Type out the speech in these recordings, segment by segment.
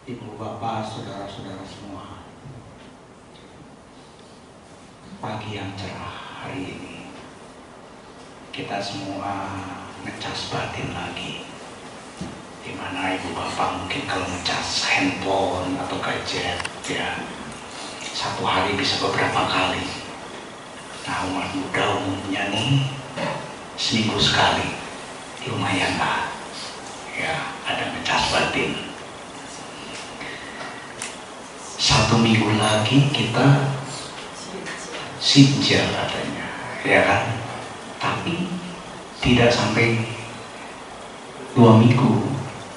Ibu bapak, saudara-saudara semua, pagi yang cerah hari ini kita semua ngecas batin lagi. Dimana ibu bapak mungkin kalau ngecas handphone atau gadget ya satu hari bisa beberapa kali. Nah, umat muda umumnya nih seminggu sekali, lumayan lah ya, ada ngecas batin. Satu minggu lagi kita sinja katanya, ya kan? Tapi tidak sampai 2 minggu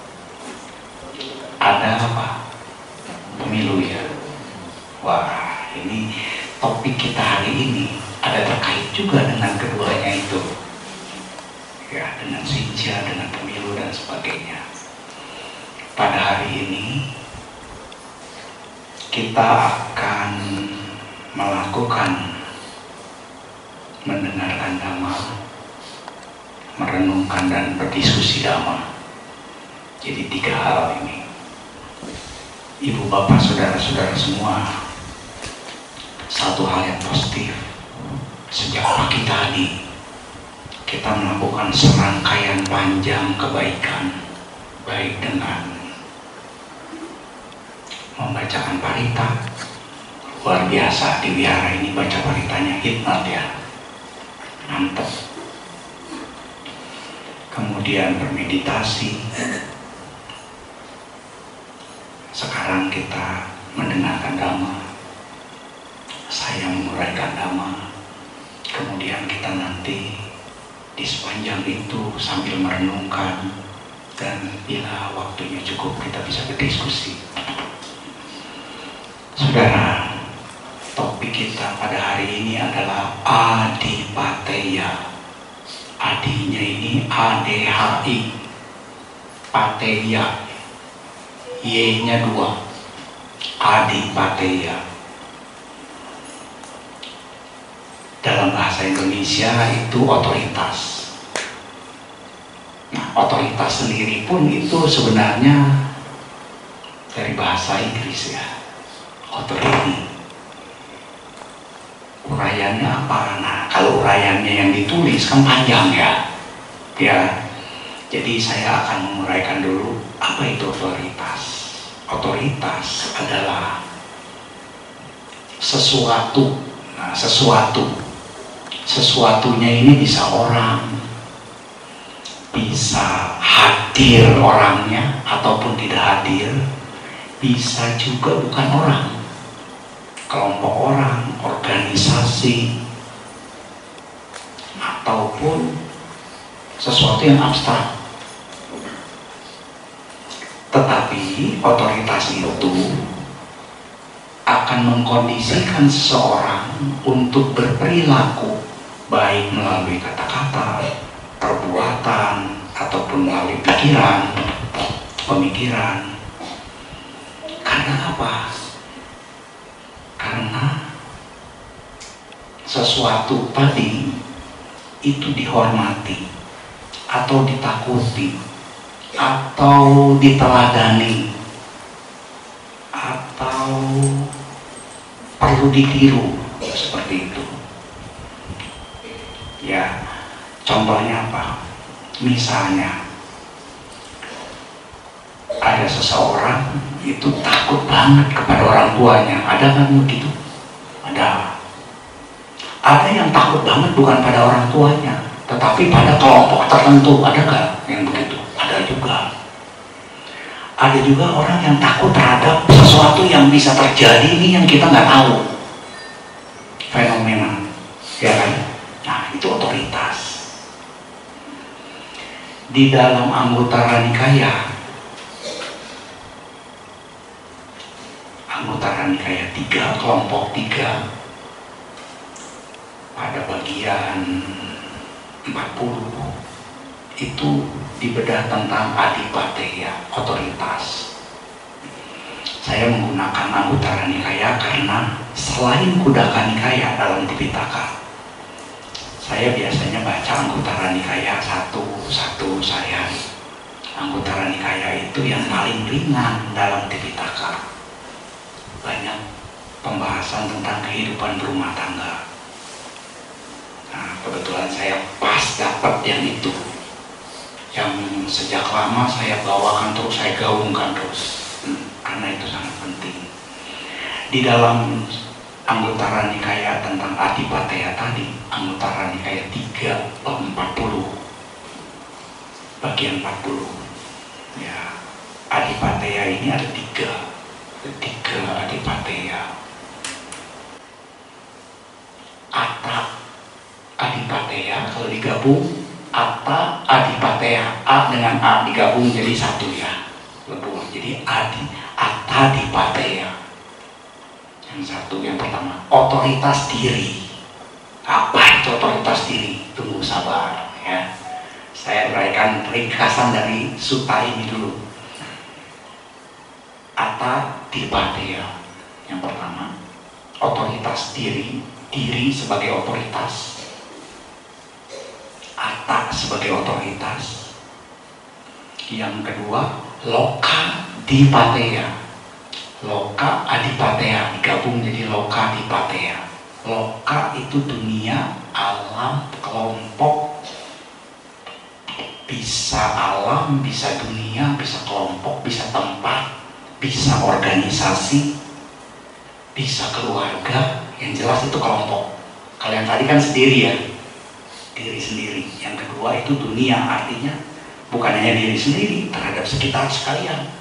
ada apa? Pemilu ya. Wah, ini topik kita hari ini ada terkait juga dengan keduanya itu. Ya, dengan sinja, dengan pemilu dan sebagainya. Pada hari ini kita akan melakukan mendengarkan dhamma, merenungkan dan berdiskusi dhamma. Jadi 3 hal ini. Ibu bapak, saudara-saudara semua, satu hal yang positif, sejak pagi tadi kita melakukan serangkaian panjang kebaikan, baik dengan membacakan parita. Luar biasa di wihara ini baca paritanya hikmat ya, mantap. Kemudian bermeditasi. Sekarang kita mendengarkan dhamma, saya menguraikan dhamma. Kemudian kita nanti di sepanjang itu sambil merenungkan, dan bila waktunya cukup kita bisa berdiskusi. Saudara, topik kita pada hari ini adalah Adipateya. Adinya ini ADHI, Pateya, Y-nya 2, Adipateya. Dalam bahasa Indonesia itu otoritas. Nah, otoritas sendiri pun itu sebenarnya dari bahasa Inggris ya, authority. Uraiannya apa? Nah, kalau uraiannya yang ditulis kan panjang ya. Jadi saya akan menguraikan dulu apa itu otoritas. Otoritas adalah sesuatu. Nah, sesuatunya ini bisa orang, bisa hadir orangnya ataupun tidak hadir, bisa juga bukan orang, kelompok orang, organisasi, ataupun sesuatu yang abstrak. Tetapi otoritas itu akan mengkondisikan seseorang untuk berperilaku, baik melalui kata-kata, perbuatan, ataupun melalui pikiran, pemikiran. Karena apa? Karena sesuatu tadi itu dihormati, atau ditakuti, atau diteladani, atau perlu ditiru, seperti itu. Ya, contohnya apa? Misalnya ada seseorang itu takut banget kepada orang tuanya. Ada kan begitu? Ada. Ada yang takut banget bukan pada orang tuanya, tetapi pada kelompok tertentu. Ada nggak yang begitu? Ada juga. Ada juga orang yang takut terhadap sesuatu yang bisa terjadi ini yang kita nggak tahu. Fenomena, ya kan? Nah, itu otoritas. Di dalam Anguttara Nikaya 3, kelompok 3, pada bagian 40 itu dibedah tentang Adipateya, otoritas. Saya menggunakan Anguttara Nikaya karena selain Khuddaka Nikaya dalam Tipitaka, saya biasanya baca Anguttara Nikaya satu sehari. Anggutara Nikaya itu yang paling ringan dalam Tipitaka. Banyak pembahasan tentang kehidupan berumah tangga. Nah, kebetulan saya pas dapat yang itu, yang sejak lama saya bawakan terus, saya gaungkan terus, karena itu sangat penting. Di dalam Anggutara Nikaya tentang Adipateya tadi, Anggutara Nikaya 3 40, bagian 40. Ya, Adipateya ini ada tiga Adipateya. Atta Adipateya kalau digabung, Atta Adipateya, A dengan A digabung jadi satu ya, lebur. Jadi Atta Adipateya. Yang satu, yang pertama, otoritas diri. Apa itu otoritas diri? Tunggu sabar ya. Saya berikan ringkasan dari sutta ini dulu. Atta Adipateya. Yang pertama, otoritas diri. Diri sebagai otoritas, Atta sebagai otoritas. Yang kedua, Loka Dipateya. Loka Adipateya digabung jadi Loka Dipateya. Loka itu dunia, alam, kelompok. Bisa alam, bisa dunia, bisa kelompok, bisa tempat, bisa organisasi, bisa keluarga. Yang jelas itu kelompok. Kalau yang tadi kan sendiri ya, diri sendiri. Yang kedua itu dunia, artinya bukan hanya diri sendiri, terhadap sekitar sekalian.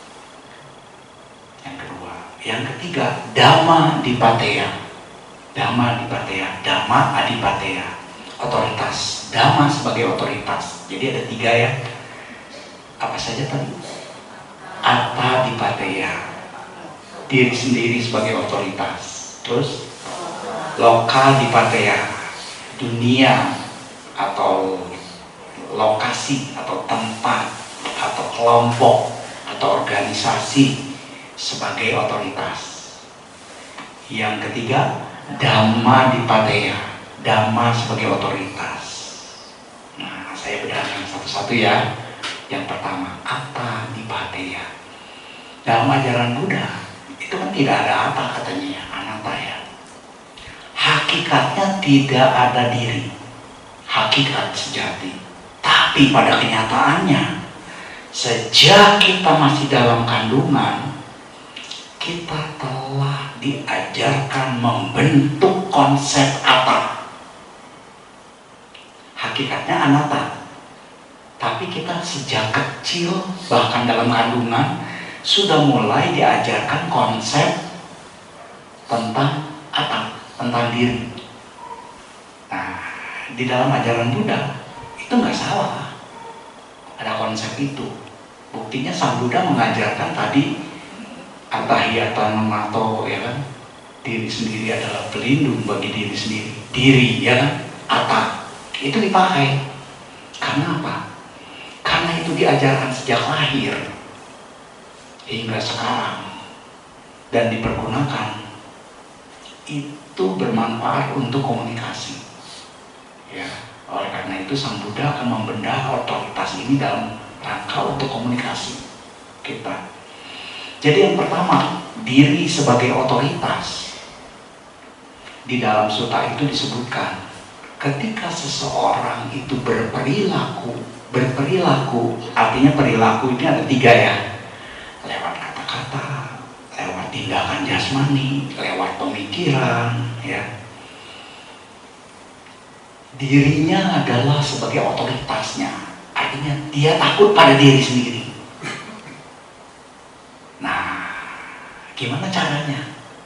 Yang kedua. Yang ketiga, Dhamma Dipateya. Dhamma Dipateya, Dhamma Adipateya, otoritas. Dhamma sebagai otoritas. Jadi ada tiga ya. Apa saja tadi? Atta Dipateya, diri sendiri sebagai otoritas. Terus Loka Dipateya, dunia atau lokasi atau tempat atau kelompok atau organisasi sebagai otoritas. Yang ketiga, Dhamma Dipateya, Dhamma sebagai otoritas. Nah, saya bedahkan satu-satu ya. Yang pertama, Atta Dipateya. Dalam ajaran Buddha itu kan tidak ada apa katanya ya, anatta ya. Hakikatnya tidak ada diri, hakikat sejati. Tapi pada kenyataannya, sejak kita masih dalam kandungan, kita telah diajarkan membentuk konsep atta. Hakikatnya anatta. Tapi kita sejak kecil, bahkan dalam kandungan, sudah mulai diajarkan konsep tentang atta, tentang diri. Nah, di dalam ajaran Buddha itu nggak salah, ada konsep itu. Buktinya Sang Buddha mengajarkan tadi Attahiyata Namato, ya kan, diri sendiri adalah pelindung bagi diri sendiri. Diri, ya kan, atta itu dipakai. Karena apa? Karena itu diajarkan sejak lahir hingga sekarang dan dipergunakan. Itu bermanfaat untuk komunikasi ya. Oleh karena itu Sang Buddha akan membedah otoritas ini dalam rangka untuk komunikasi kita. Jadi yang pertama, diri sebagai otoritas. Di dalam sutta itu disebutkan, ketika seseorang itu berperilaku artinya perilaku ini ada tiga ya, lewat kata-kata, lewat tindakan jasmani, lewat pemikiran ya. Dirinya adalah sebagai otoritasnya, artinya dia takut pada diri sendiri. Nah, gimana caranya?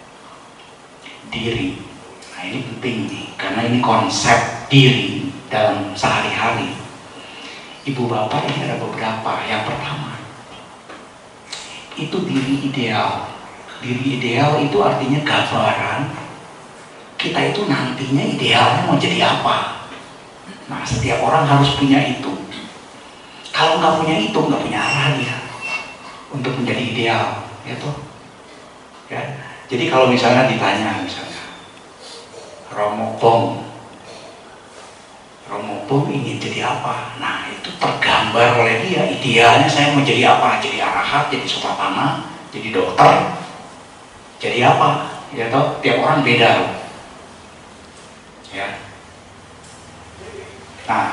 Diri. Nah, ini penting nih, karena ini konsep diri dalam sehari-hari. Ibu bapak ini ada beberapa. Yang pertama, itu diri ideal. Diri ideal itu artinya gambaran kita itu nantinya idealnya mau jadi apa. Nah, setiap orang harus punya itu. Kalau nggak punya itu, nggak punya arah dia untuk menjadi ideal, ya toh. Ya. Jadi kalau misalnya ditanya, misalnya Romo Bong, Romo Bom ingin jadi apa? Nah, itu tergambar oleh dia. Idealnya saya mau jadi apa? Jadi arahat, jadi sotapana, jadi dokter, jadi apa? Ya toh, tiap orang beda loh. Ya. Nah,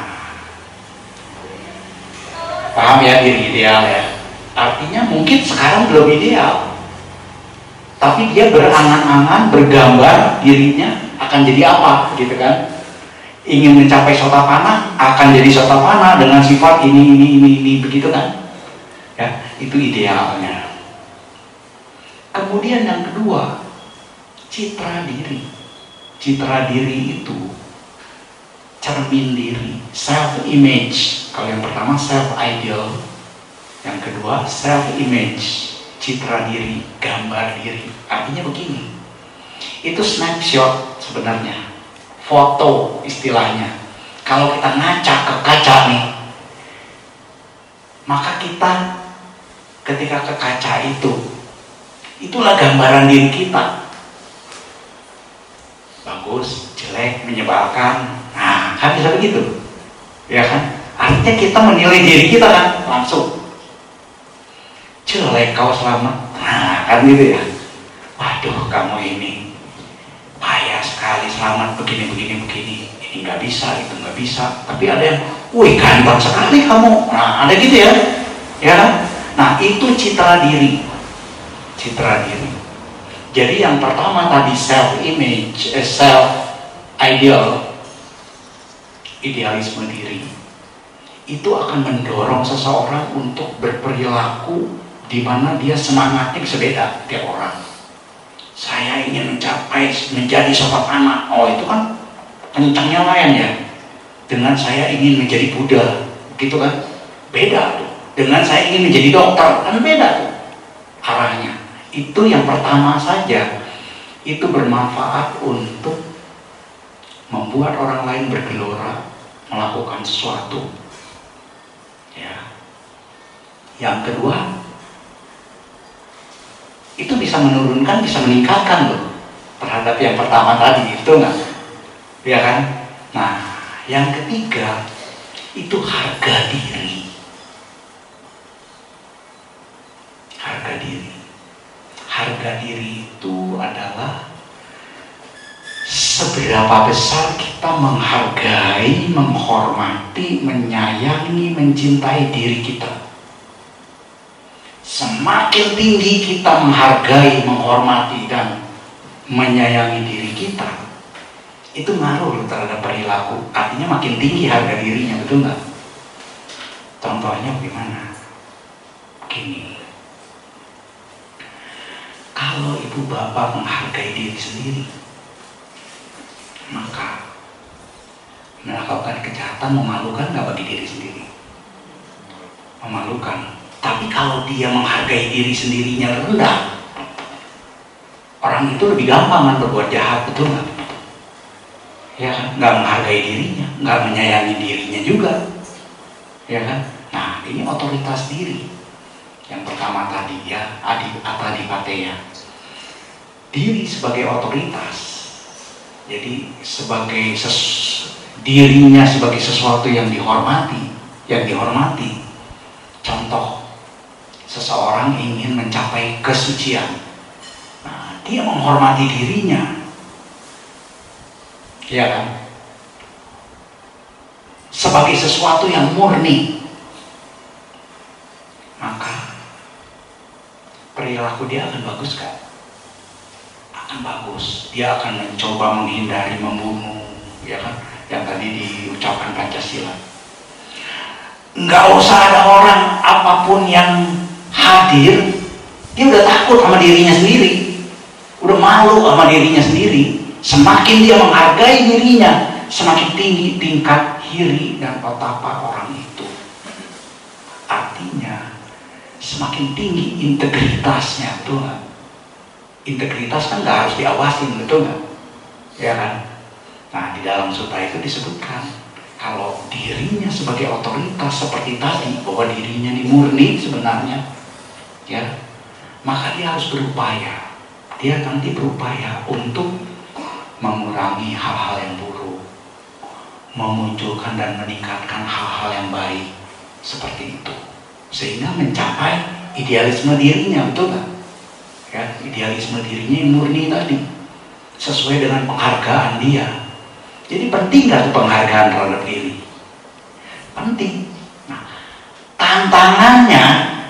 paham ya diri ideal ya? Artinya mungkin sekarang belum ideal, tapi dia berangan-angan, bergambar dirinya akan jadi apa, gitu kan? Ingin mencapai sotapana, akan jadi sotapana dengan sifat ini, begitu kan? Ya, itu idealnya. Kemudian yang kedua, citra diri. Citra diri itu cermin diri, self image. Kalau yang pertama self ideal, yang kedua self image, citra diri, gambar diri. Artinya begini, itu snapshot sebenarnya, foto istilahnya. Kalau kita ngaca ke kaca nih, maka kita ketika ke kaca itulah gambaran diri kita. Bagus, jelek, menyebalkan. Nah, kan bisa begitu. Ya kan? Artinya kita menilai diri kita kan langsung. Jelek kau selamat. Nah, kan gitu ya. Waduh, kamu ini payah sekali, selamat begini. Ini nggak bisa, itu nggak bisa. Tapi ada yang, wih ganteng sekali kamu. Nah, ada gitu ya. Ya kan? Nah, itu citra diri. Citra diri. Jadi yang pertama tadi self image, self ideal, idealisme diri, itu akan mendorong seseorang untuk berperilaku di mana dia semangatnya bisa beda tiap orang. Saya ingin menjadi sotapana. Oh, itu kan kencangnya lain ya. Dengan saya ingin menjadi Buddha, gitu kan? Beda tuh. Dengan saya ingin menjadi dokter, kan beda tuh arahnya. Itu yang pertama saja, itu bermanfaat untuk membuat orang lain bergelora melakukan sesuatu. Ya. Yang kedua, itu bisa menurunkan, bisa meningkatkan loh terhadap yang pertama tadi, itu enggak? Ya kan? Nah, yang ketiga itu harga diri. Harga diri. Harga diri itu adalah seberapa besar kita menghargai, menghormati, menyayangi, mencintai diri kita. Semakin tinggi kita menghargai, menghormati, dan menyayangi diri kita, itu ngaruh terhadap perilaku. Artinya makin tinggi harga dirinya, betul nggak? Contohnya bagaimana? Begini. Kalau ibu bapak menghargai diri sendiri, maka melakukan kejahatan memalukan nggak bagi diri sendiri? Memalukan. Tapi kalau dia menghargai diri sendirinya rendah, orang itu lebih gampang kan berbuat jahat, betul nggak? Ya kan? Nggak menghargai dirinya, nggak menyayangi dirinya juga, ya kan? Nah, ini otoritas diri. Yang pertama tadi ya, adipateia. Diri sebagai otoritas. Jadi dirinya sebagai sesuatu yang dihormati, Contoh, seseorang ingin mencapai kesucian. Nah, dia menghormati dirinya. Ya kan? Sebagai sesuatu yang murni. Maka perilaku dia akan bagus kan? Akan bagus. Dia akan mencoba menghindari membunuh, ya kan? Yang tadi diucapkan Pancasila. Nggak usah ada orang apapun yang hadir, dia udah takut sama dirinya sendiri, udah malu sama dirinya sendiri. Semakin dia menghargai dirinya, semakin tinggi tingkat hiri dan otapa orang itu. Artinya semakin tinggi integritasnya, betul nggak? Integritas kan nggak harus diawasin, betul nggak? Ya kan? Nah, di dalam sutta itu disebutkan kalau dirinya sebagai otoritas seperti tadi, bahwa dirinya ini murni sebenarnya, ya, maka dia harus berupaya. Dia nanti berupaya untuk mengurangi hal-hal yang buruk, memunculkan dan meningkatkan hal-hal yang baik seperti itu, sehingga mencapai idealisme dirinya, betul nggak? Ya, idealisme dirinya yang murni tadi, sesuai dengan penghargaan dia. Jadi penting nggak tuh penghargaan terhadap diri? Penting. Nah, tantangannya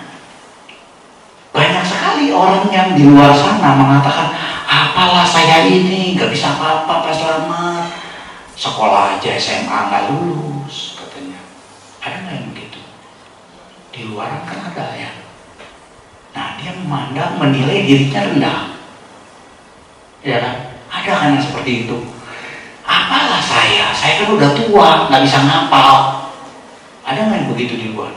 banyak sekali orang yang di luar sana mengatakan, apalah saya ini nggak bisa apa-apa, Pak Slamet, sekolah aja SMA nggak lulus, katanya. Ada nggak yang begitu? Di luar kan ada ya. Nah, dia memandang, menilai dirinya rendah, ya kan? Ada kan yang seperti itu. Apalah saya kan udah tua, nggak bisa ngapal. Ada nggak yang begitu di luar?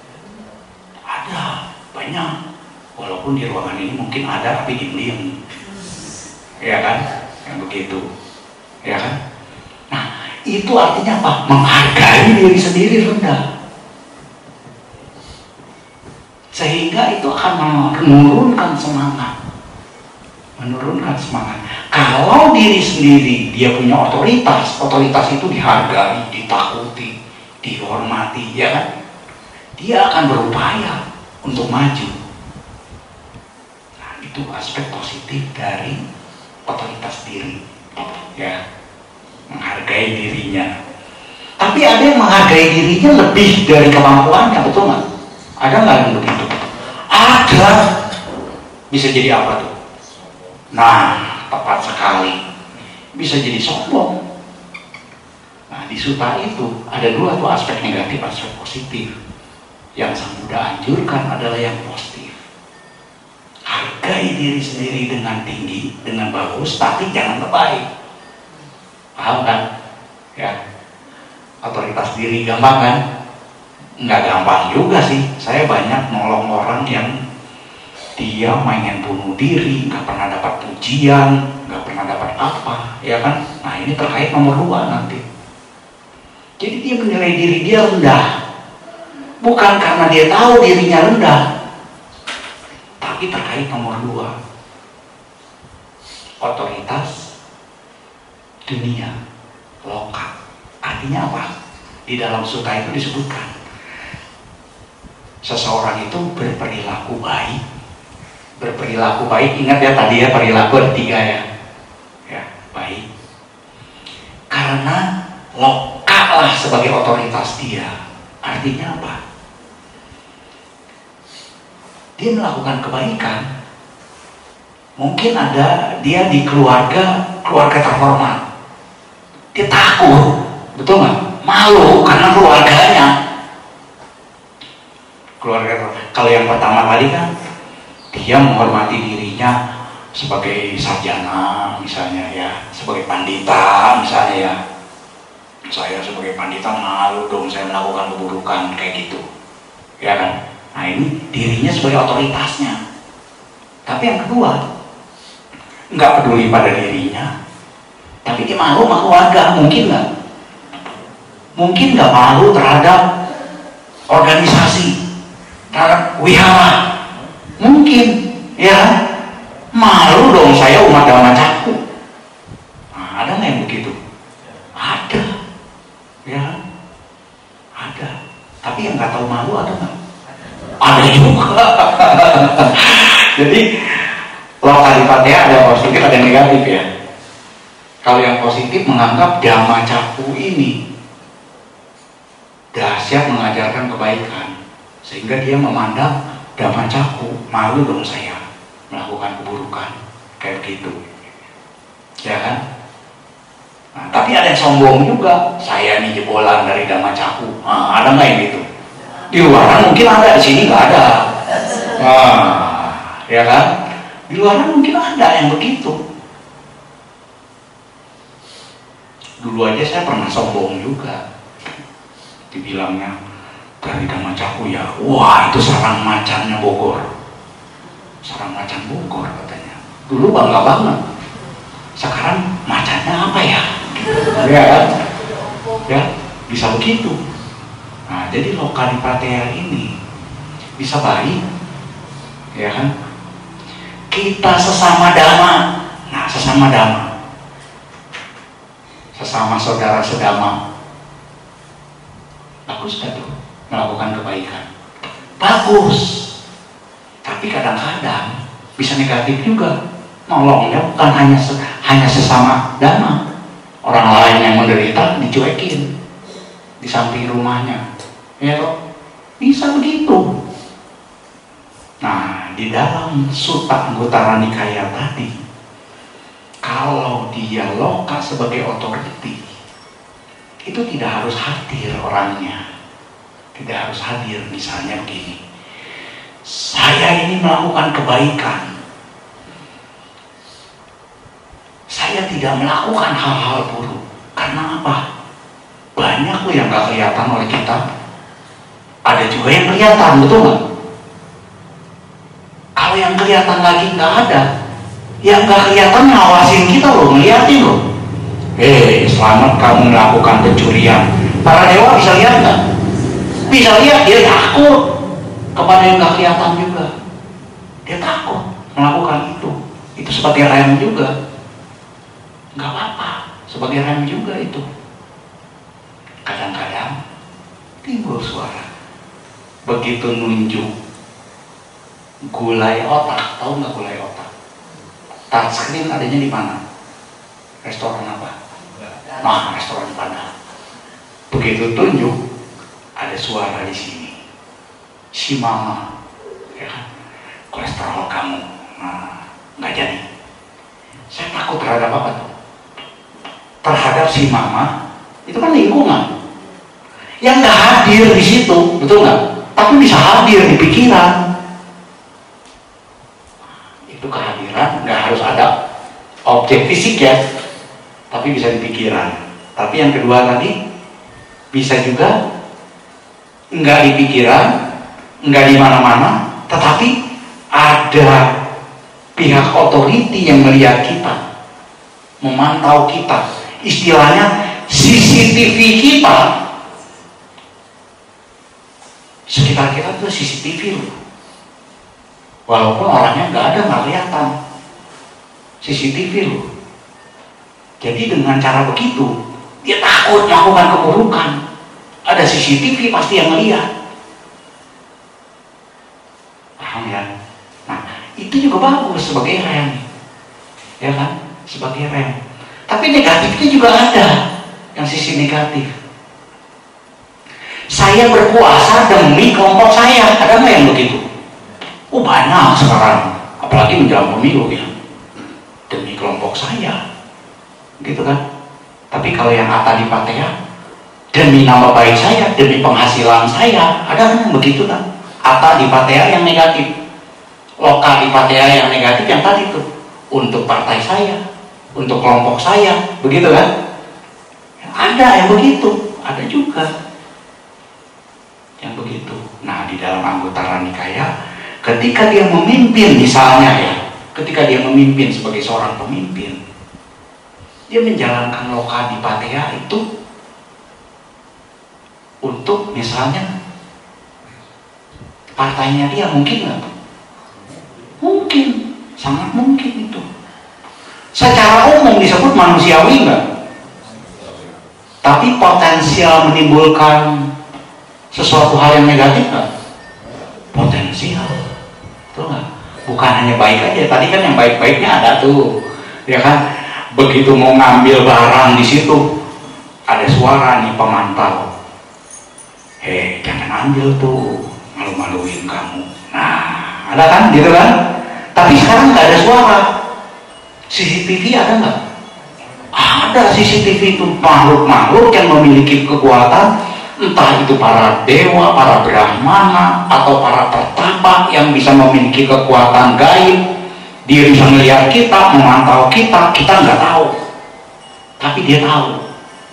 Ada, banyak. Walaupun di ruangan ini mungkin ada, tapi diem-diem, ya kan? Yang begitu, ya kan? Nah, itu artinya apa? Menghargai diri sendiri rendah, sehingga itu akan menurunkan semangat. Kalau diri sendiri dia punya otoritas itu dihargai, ditakuti, dihormati, ya kan? Dia akan berupaya untuk maju. Nah, itu aspek positif dari otoritas diri, ya, menghargai dirinya. Tapi ada yang menghargai dirinya lebih dari kemampuannya, betul nggak? Ada nggak yang begitu? Ada. Bisa jadi apa tuh? Nah, tepat sekali. Bisa jadi sombong. Nah, di Sutta itu ada dua tuh aspek negatif, aspek positif. Yang Sang Buddha anjurkan adalah yang positif. Hargai diri sendiri dengan tinggi, dengan bagus, tapi jangan lebay. Paham kan? Ya. Otoritas diri gampang kan? Nggak gampang juga sih. Saya banyak nolong orang yang dia main bunuh diri, nggak pernah dapat pujian, nggak pernah dapat apa, ya kan? Nah, ini terkait nomor 2 nanti. Jadi dia menilai diri dia rendah, bukan karena dia tahu dirinya rendah, tapi terkait nomor 2, otoritas dunia, loka. Artinya apa? Di dalam sutta itu disebutkan, seseorang itu berperilaku baik. Berperilaku baik, ingat ya tadi ya, perilaku ada 3 ya. Ya, baik. Karena loka lah sebagai otoritas dia. Artinya apa? Dia melakukan kebaikan. Mungkin ada dia di keluarga terhormat. Dia takut, betul nggak? Malu karena keluarganya. Kalau yang pertama tadi kan, dia menghormati dirinya sebagai sarjana misalnya ya, sebagai pandita misalnya ya. Saya sebagai pandita malu dong saya melakukan keburukan kayak gitu, ya kan? Nah, ini dirinya sebagai otoritasnya. Tapi yang kedua, nggak peduli pada dirinya, tapi dia malu sama keluarga. Mungkin nggak? Mungkin nggak malu terhadap organisasi, terhadap wihara. Mungkin, ya, malu dong saya umat Dhamma Cakku. Nah, ada nggak yang begitu? Ada, ya, ada. Tapi yang nggak tahu malu ada nggak? Ada juga. Jadi lokalipatnya ada yang positif, ada yang negatif ya. Kalau yang positif menganggap Dhamma Cakku ini dahsyat mengajarkan kebaikan, sehingga dia memandang Dhamma Cakku, malu dong saya melakukan keburukan kayak gitu, ya kan? Nah, tapi ada yang sombong juga, saya ini jebolan dari Dhamma Cakku. Nah, ada nggak yang gitu? Di luar mungkin ada, di sini nggak ada. Nah, ya kan? Di luar mungkin ada yang begitu. Dulu aja saya pernah sombong juga, dibilangnya dari Dhamma Cakku ya, wah itu sarang macannya Bogor, sarang macan Bogor katanya. Dulu bangga banget. Sekarang macannya apa ya? Ya kan? Ya, bisa begitu. Nah, jadi lokalipatea ini bisa baik, ya kan? Kita sesama dhamma. Nah, sesama dhamma, sesama saudara sedama, Bagus gak tuh melakukan kebaikan? Bagus. Tapi kadang-kadang bisa negatif juga. Nolongnya bukan hanya sesama dana. Orang lain yang menderita dicuekin di samping rumahnya. Ya toh? Bisa begitu. Nah, di dalam Sutta Anguttara Nikaya tadi, kalau dia loka sebagai otoriti, itu tidak harus hadir orangnya. Tidak harus hadir. Misalnya begini, saya ini melakukan kebaikan, saya tidak melakukan hal-hal buruk. Karena apa? Banyak loh yang gak kelihatan oleh kita. Ada juga yang kelihatan, betul gak? Kalau yang kelihatan lagi gak ada, yang gak kelihatan ngawasin kita loh, ngeliatin loh. Selamat kamu melakukan pencurian. Para dewa bisa lihat gak? Bisa lihat, dia takut kepada yang gak kelihatan juga. Dia takut melakukan itu. Itu sebagai rem juga. Gak apa-apa, sebagai rem juga itu. Kadang-kadang timbul suara. Begitu nunjuk gulai otak, tahu nggak gulai otak? Touchscreen adanya di mana? Restoran apa? Nah, restoran Padang. Begitu tunjuk, ada suara di sini. Si mama, ya kan? Kolesterol kamu, nah, nggak jadi. Saya takut terhadap apa tuh? Terhadap si mama, itu kan lingkungan yang nggak hadir di situ, betul nggak? Tapi bisa hadir di pikiran. Itu kehadiran nggak harus ada objek fisik ya, tapi bisa di pikiran. Tapi yang kedua tadi bisa juga nggak di pikiran, nggak di mana-mana, tetapi ada pihak otoriti yang melihat kita, memantau kita. Istilahnya CCTV kita. Sekitar kita tuh CCTV loh. Walaupun orangnya nggak ada, nggak kelihatan. CCTV loh. Jadi dengan cara begitu, dia takut melakukan keburukan. Ada CCTV pasti yang melihat. Paham ya? Nah, itu juga bagus sebagai rem. Ya kan? Sebagai rem. Tapi negatifnya juga ada. Yang sisi negatif. Saya berkuasa demi kelompok saya. Ada nggak yang begitu? Oh banyak sekarang. Apalagi menjelang pemilu ya. Demi kelompok saya. Gitu kan? Tapi kalau yang Atta Dipateya, demi nama baik saya, demi penghasilan saya. Ada kan yang begitu kan? Atta Dipateya yang negatif. Loka Dipateya yang negatif yang tadi tuh. Untuk partai saya, untuk kelompok saya. Begitu kan? Ada yang begitu. Ada juga yang begitu. Nah, di dalam Anguttara Nikaya, ketika dia memimpin misalnya ya, ketika dia memimpin sebagai seorang pemimpin, dia menjalankan Loka Dipateya itu untuk misalnya partainya dia, mungkin nggak? Mungkin, sangat mungkin itu. Secara umum disebut manusiawi nggak? Tapi potensial menimbulkan sesuatu hal yang negatif nggak? Potensial, betul nggak? Bukan hanya baik aja. Tadi kan yang baik-baiknya ada tuh, ya kan? Begitu mau ngambil barang di situ, ada suara nih pemantau. Jangan ambil tuh, malu-maluin kamu. Nah, ada kan, gitu kan? Tapi sekarang nggak ada suara. CCTV ada nggak? Ada CCTV itu, makhluk-makhluk yang memiliki kekuatan. Entah itu para dewa, para brahmana, atau para pertapa yang bisa memiliki kekuatan gaib. Dia bisa melihat kita, memantau kita, kita nggak tahu. Tapi dia tahu.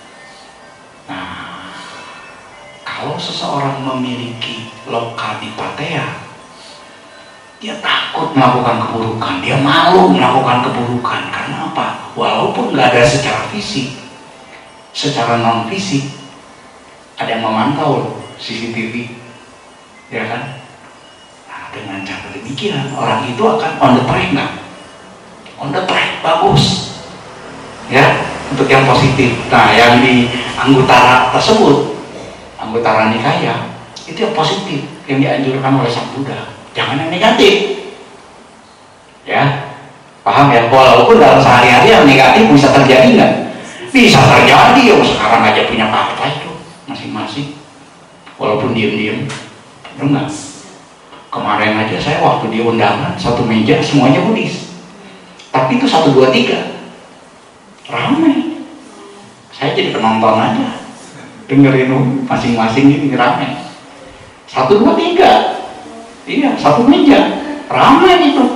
Nah, kalau seseorang memiliki Loka Dipateya, dia takut melakukan keburukan, dia malu melakukan keburukan. Karena apa? Walaupun nggak ada secara fisik, secara non fisik, ada yang memantau CCTV, ya kan? Nah, dengan cara demikian orang itu akan on the track nggak? On the track, bagus, ya, untuk yang positif. Nah, yang di Anguttara tersebut, anggota Ranikaya, itu yang positif yang dianjurkan oleh Sang Buddha, jangan yang negatif. Ya, paham ya? Walaupun dalam sehari-hari yang negatif bisa terjadi nggak? Bisa terjadi. Ya sekarang aja punya partai itu masing-masing, walaupun diem-diem. Bener nggak? Kemarin aja saya waktu di undangan satu meja semuanya Buddhis, tapi itu 1, 2, 3 ramai. Saya jadi penonton aja, dengerin masing-masing ini ramai. 1, 2, 3, iya, satu meja ramai itu.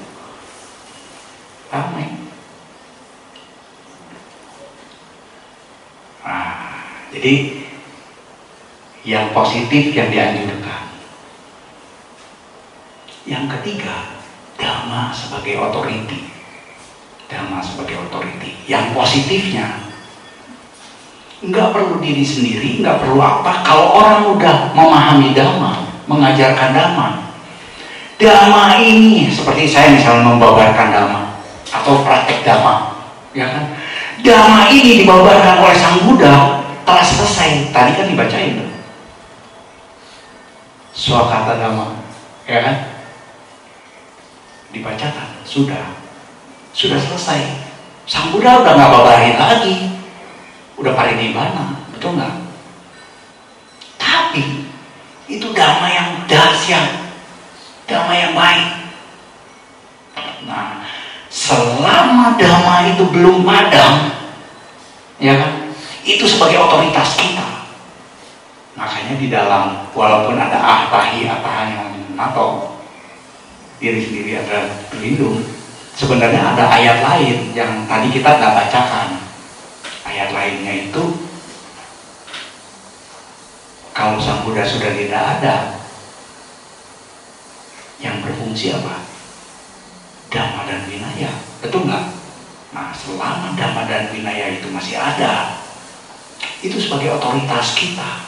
Ramai. Nah, jadi yang positif yang dianjurkan. Yang ketiga, Dhamma sebagai otoriti. Dhamma sebagai otoriti. Yang positifnya, nggak perlu diri sendiri, nggak perlu apa. Kalau orang udah memahami Dhamma, mengajarkan Dhamma, Dhamma ini seperti saya misalnya membabarkan Dhamma atau praktek Dhamma, ya kan? Dhamma ini dibabarkan oleh Sang Buddha telah selesai. Tadi kan dibacain tuh, Swakata Dhamma, ya kan? Dibacakan, sudah selesai. Sang Buddha udah nggak babarin lagi, udah parinibbana, betul nggak? Tapi itu Dhamma yang dahsyat, Dhamma yang baik. Nah, selama Dhamma itu belum padam, ya kan, itu sebagai otoritas kita. Makanya di dalam, walaupun ada ahtahi yang atau diri sendiri ada pelindung, sebenarnya ada ayat lain yang tadi kita nggak bacakan. Ayat lainnya itu, kalau Sang Buddha sudah tidak ada, yang berfungsi apa? Dhamma dan Vinaya, betul nggak? Nah, selama Dhamma dan Vinaya itu masih ada, itu sebagai otoritas kita,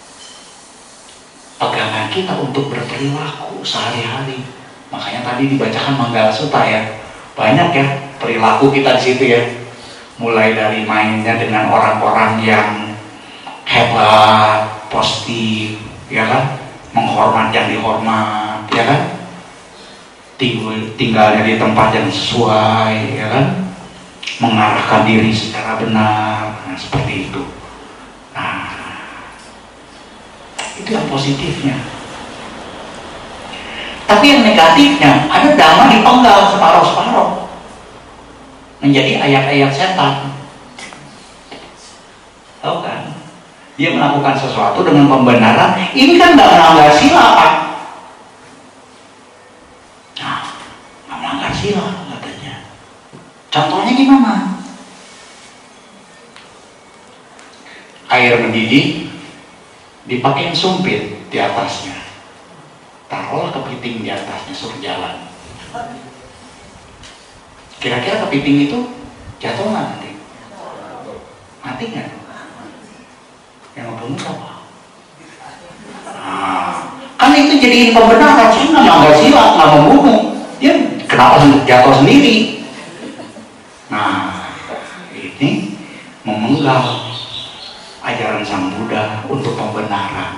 pegangan kita untuk berperilaku sehari-hari. Makanya tadi dibacakan Manggala Sutta ya, banyak ya perilaku kita di situ ya, mulai dari mainnya dengan orang-orang yang hebat, positif, ya kan, menghormat yang dihormat, ya kan, tinggalnya di tempat yang sesuai, ya kan, mengarahkan diri secara benar, nah, seperti itu. Nah, itu yang positifnya. Tapi yang negatifnya, ada Dhamma dipenggal separuh-separuh menjadi ayat-ayat setan. Tahu kan? Dia melakukan sesuatu dengan pembenaran, ini kan nggak melanggar sila, Pak. Nah, nggak melanggar sila katanya. Contohnya gimana? Air mendidih, dipakai sumpit di atasnya. Taruhlah kepiting di atasnya, suruh jalan. Kira-kira kepiting itu jatuh nggak nanti? Mati nggak? Yang ngebunuh apa? Nah, kan itu jadiin pembenaran. Saya nggak melanggar sila, nggak membunuh. Dia kenapa jatuh sendiri? Nah, ini memenggal ajaran Sang Buddha untuk pembenaran,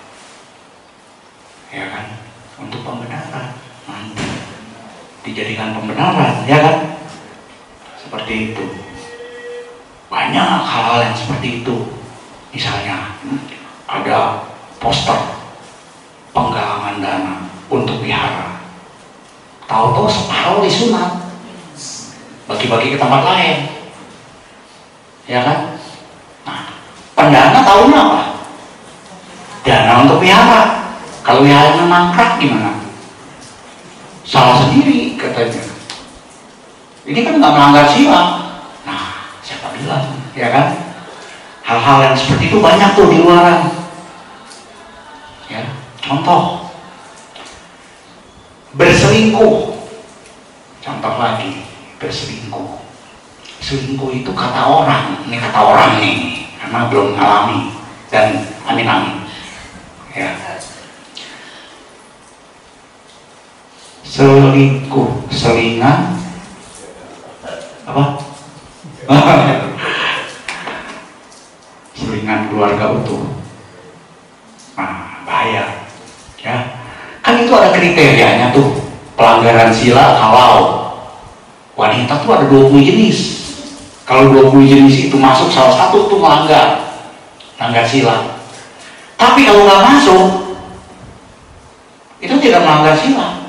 ya kan? Untuk pembenaran, nanti dijadikan pembenaran, ya kan? Seperti itu. Banyak hal-hal yang seperti itu. Misalnya ada poster penggalangan dana untuk wihara, tahu-tahu separuh disunat, bagi-bagi ke tempat lain, ya kan? Nah, pendana tahunya apa? Dana untuk wihara. Kalau wiharanya mangkrak gimana? Salah sendiri katanya. Ini kan nggak melanggar sila. Nah, siapa bilang, ya kan? Hal-hal yang seperti itu banyak tuh di luaran. Ya, contoh berselingkuh. Contoh lagi, berselingkuh. Selingkuh itu kata orang, ini kata orang nih, karena belum mengalami dan amin-amin. Ya. Selingkuh, selingan, apa? Selingan keluarga utuh. tuh ada kriterianya tuh. Pelanggaran sila kalau wanita tuh ada 20 jenis. Kalau 20 jenis itu masuk salah satu tuh melanggar sila. Tapi kalau nggak masuk, itu tidak melanggar sila.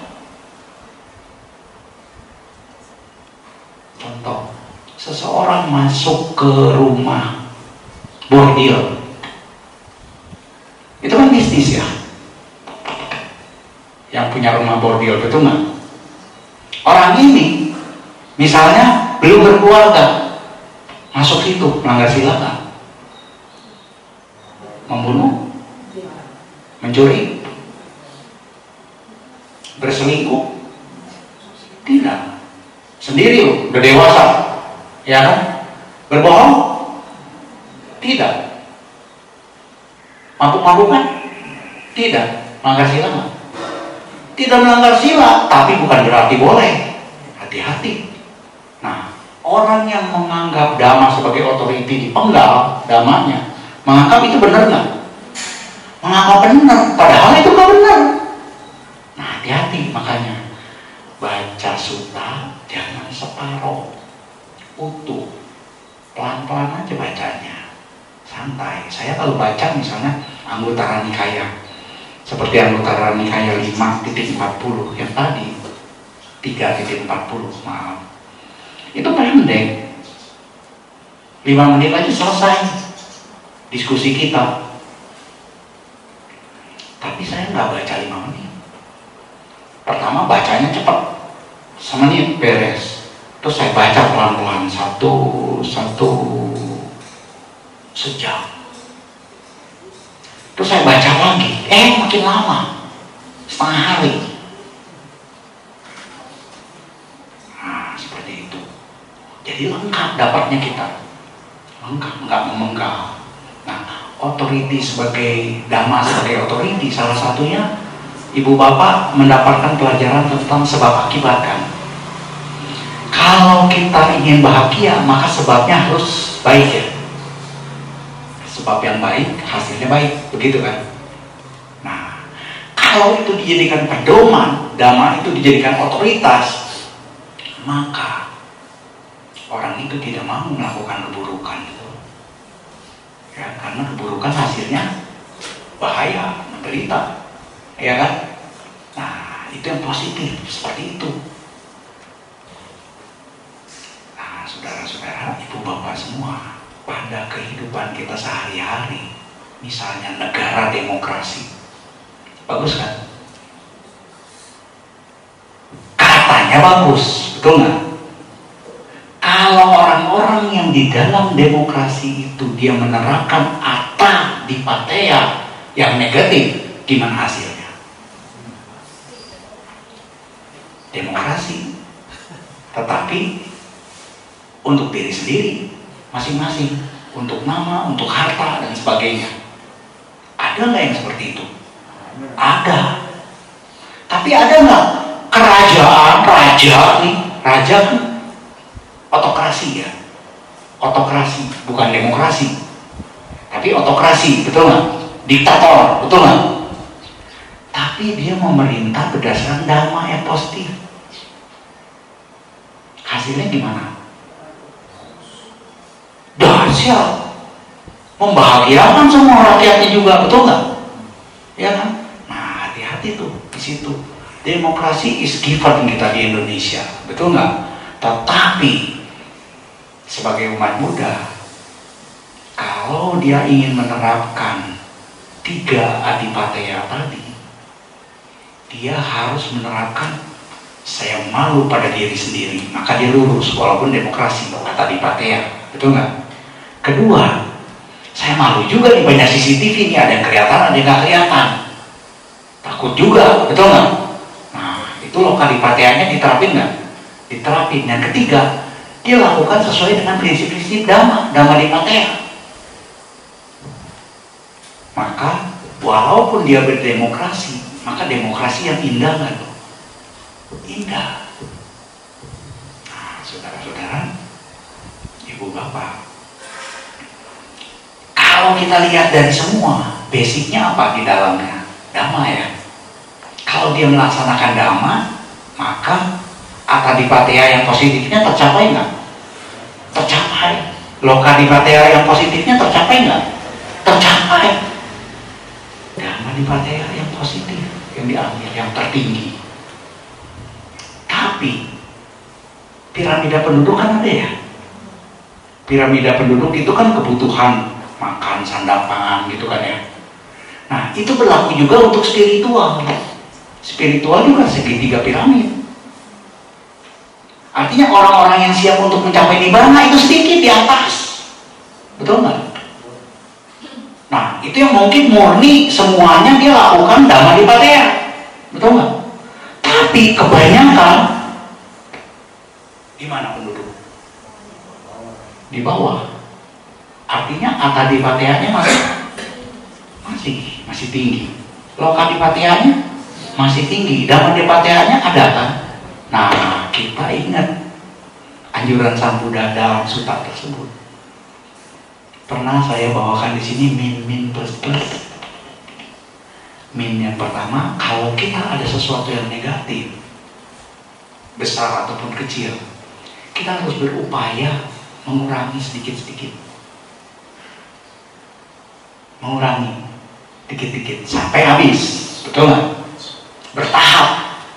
Contoh, seseorang masuk ke rumah bordil, itu kan bisnis ya. Yang punya rumah bordil, betul nggak? Orang ini misalnya belum berkeluarga, masuk situ melanggar sila nggak? Membunuh, mencuri, berselingkuh, tidak. Sendiri udah dewasa, ya kan? Berbohong, tidak. Mabuk-mabukan, tidak. Melanggar sila nggak? Tidak melanggar sila, tapi bukan berarti boleh. Hati-hati. Nah, orang yang menganggap dhamma sebagai otoriti dipenggal dhammanya, menganggap itu benar nggak? Menganggap benar, padahal itu nggak benar. Nah, hati-hati. Makanya baca sutta jangan separoh, utuh, pelan-pelan aja bacanya, santai. Saya kalau baca misalnya Anguttara Nikaya, seperti Anguttara Nikaya 5.40 yang tadi 3.40, maaf, itu pendek, 5 menit aja selesai diskusi kita. Tapi saya nggak baca 5 menit. Pertama bacanya cepat, semenit beres. Terus saya baca pelan-pelan satu sejam. Terus saya baca lagi, makin lama, setengah hari. Nah, seperti itu. Jadi lengkap dapatnya kita, lengkap, nggak memenggal. Nah, otoriti sebagai dhamma sebagai otoriti, salah satunya ibu bapak mendapatkan pelajaran tentang sebab akibat kan. Kalau kita ingin bahagia, maka sebabnya harus baik ya. Sebab yang baik, hasilnya baik, begitu kan? Nah, kalau itu dijadikan pedoman, dhamma itu dijadikan otoritas, maka orang itu tidak mau melakukan keburukan itu. Ya, karena keburukan hasilnya bahaya, menderita, ya kan? Nah, itu yang positif, seperti itu. Nah, saudara-saudara, ibu bapak semua, pada kehidupan kita sehari-hari, misalnya negara demokrasi, bagus kan? Katanya bagus, betul nggak? Kalau orang-orang yang di dalam demokrasi itu dia menerapkan atta dipateya yang negatif, gimana hasilnya? Demokrasi, tetapi untuk diri sendiri masing-masing, untuk nama, untuk harta dan sebagainya. Ada nggak yang seperti itu? Ada. Tapi ada nggak kerajaan, raja kan otokrasi ya, otokrasi bukan demokrasi, tapi otokrasi, betul nggak? Diktator, betul nggak? Tapi dia memerintah berdasarkan dhamma yang positif. Hasilnya gimana? Dahsyat, membahagiakan semua rakyatnya juga, betul nggak? Ya kan? Nah, hati-hati tuh di situ. Demokrasi is given kita di Indonesia, betul nggak? Tetapi sebagai umat Buddha, kalau dia ingin menerapkan 3 adipateya tadi, dia harus menerapkan saya malu pada diri sendiri, maka dia lurus walaupun demokrasi, kata adipateya, betul nggak? Kedua, saya malu juga nih, banyak CCTV nih, ada yang kelihatan, ada yang nggak kelihatan, takut juga, betul nggak? Nah, itu lokadipateyanya diterapin nggak? Diterapin. Yang ketiga, dia lakukan sesuai dengan prinsip-prinsip dhamma dipateya. Maka walaupun dia berdemokrasi, maka demokrasi yang indah nggak tuh? Indah. Nah, saudara-saudara, ibu bapak, kalau kita lihat dari semua, basicnya apa di dalamnya? Dhamma ya. Kalau dia melaksanakan dhamma, maka atadipateya yang positifnya tercapai nggak? Tercapai. Lokadipateya yang positifnya tercapai nggak? Tercapai. Dhammadipateya yang positif yang diambil, yang tertinggi. Tapi piramida penduduk kan ada ya. Piramida penduduk itu kan kebutuhan makan, sandang, pangan gitu kan ya. Nah itu berlaku juga untuk spiritual. Spiritual juga segitiga piramid. Artinya orang-orang yang siap untuk mencapai nibbana itu sedikit di atas. Betul nggak? Nah itu yang mungkin murni semuanya dia lakukan dhammadipateya. Betul nggak? Tapi kebanyakan di mana penduduk? Di bawah. Artinya atadipateyanya masih tinggi. Lokadipateyanya masih tinggi. Dhammadipateyanya ada kan? Nah, kita ingat anjuran Sang Buddha dalam sutta tersebut. Pernah saya bawakan di sini min plus plus. Min yang pertama, kalau kita ada sesuatu yang negatif, besar ataupun kecil, kita harus berupaya mengurangi sedikit-sedikit. Mengurangi dikit-dikit sampai habis, betul nggak? Bertahap.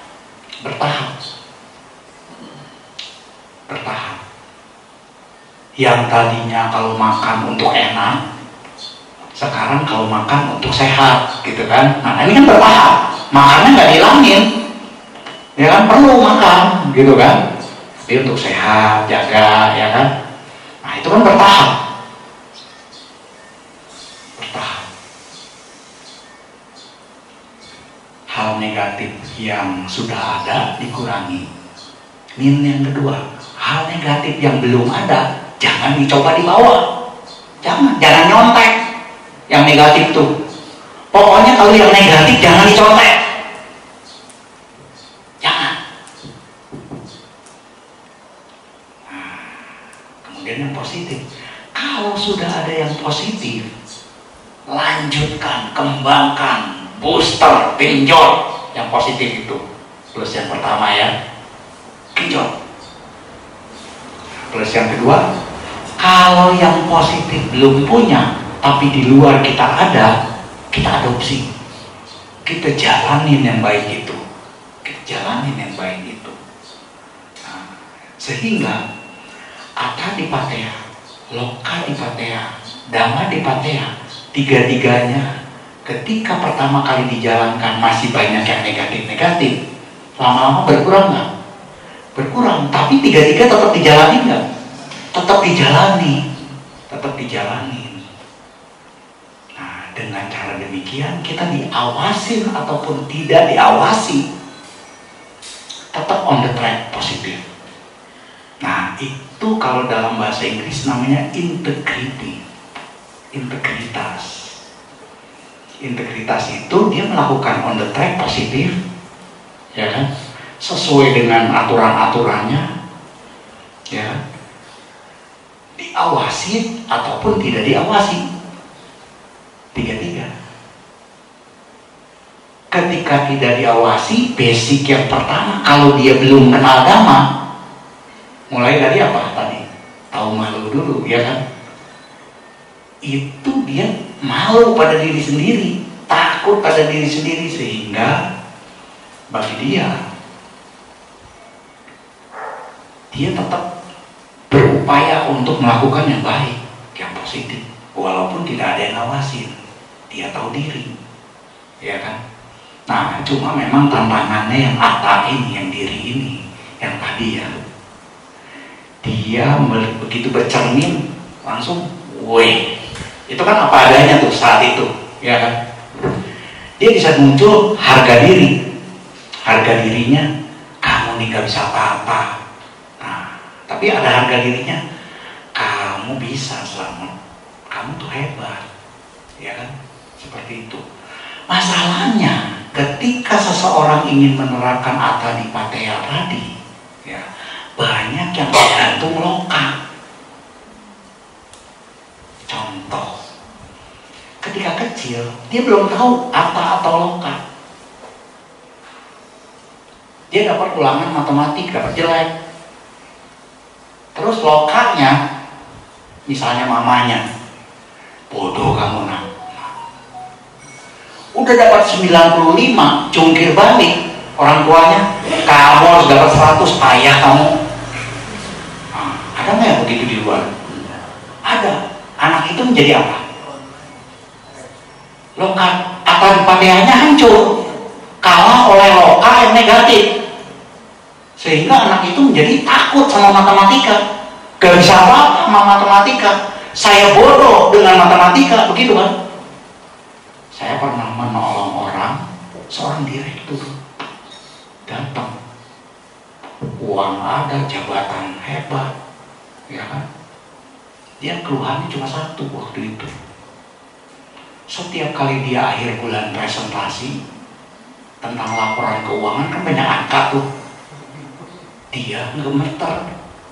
Yang tadinya kalau makan untuk enak, sekarang kalau makan untuk sehat, gitu kan? Nah ini kan bertahap. Makannya nggak dihilangin, ya kan? Perlu makan, gitu kan? Tapi untuk sehat, jaga, ya kan? Nah itu kan bertahap. Hal negatif yang sudah ada dikurangi. Min yang kedua, hal negatif yang belum ada jangan dicoba dibawa. Jangan nyontek yang negatif tuh. Pokoknya kalau yang negatif jangan dicontek. Jangan. Nah, kemudian yang positif. Kalau sudah ada yang positif, lanjutkan, kembangkan, booster, genjot yang positif itu. Plus yang pertama ya, genjot. Plus yang kedua, kalau yang positif belum punya, tapi di luar kita ada, kita adopsi. Kita jalanin yang baik itu. Nah, sehingga atadipateya, lokadipateya, dhammadipateya, tiga-tiganya ketika pertama kali dijalankan masih banyak yang negatif-negatif, lama-lama berkurang nggak? Berkurang, tapi tiga-tiga tetap dijalani nggak? Tetap dijalanin. Nah, dengan cara demikian kita diawasin ataupun tidak diawasi, tetap on the track positif. Nah, itu kalau dalam bahasa Inggris namanya integrity, integritas. Integritas itu dia melakukan on the track positif, ya kan? Sesuai dengan aturan-aturannya, ya. Diawasi ataupun tidak diawasi. Tiga-tiga. Ketika tidak diawasi, basic yang pertama, kalau dia belum kenal dhamma, mulai dari apa tadi? Tahu malu dulu, ya kan? Itu dia malu pada diri sendiri, takut pada diri sendiri, sehingga bagi dia tetap berupaya untuk melakukan yang baik, yang positif, walaupun tidak ada yang ngawasin. Dia tahu diri, ya kan? Nah, cuma memang tantangannya yang atta ini, yang diri ini, yang tadi ya, dia begitu bercermin langsung, weh, itu kan apa adanya tuh saat itu, ya kan? Dia bisa muncul harga diri, harga dirinya, kamu nih gak bisa apa-apa. Tapi ada harga dirinya, kamu bisa selamat, kamu tuh hebat, ya kan? Seperti itu. Masalahnya, ketika seseorang ingin menerapkan atadipateya tadi, ya, banyak yang tergantung loka. Contoh, ketika kecil, dia belum tahu atta atau loka. Dia dapat ulangan matematik, dapat jelek. Terus lokanya, misalnya mamanya, bodoh kamu nak. Udah dapat 95, jungkir balik orang tuanya, kamu harus dapat 100, payah kamu. Nah, ada nggak yang begitu di luar? Ada. Anak itu menjadi apa? Loka, akal fatihahnya hancur, kalah oleh loka yang negatif, sehingga anak itu menjadi takut sama matematika. Gak bisa apa sama matematika. Saya bodoh dengan matematika, begitu kan? Saya pernah menolong orang, seorang direktur datang, uang ada, jabatan hebat, ya kan? Dia keluhannya cuma satu waktu itu. Setiap kali dia akhir bulan presentasi tentang laporan keuangan, kan banyak angka tuh, dia gemeter,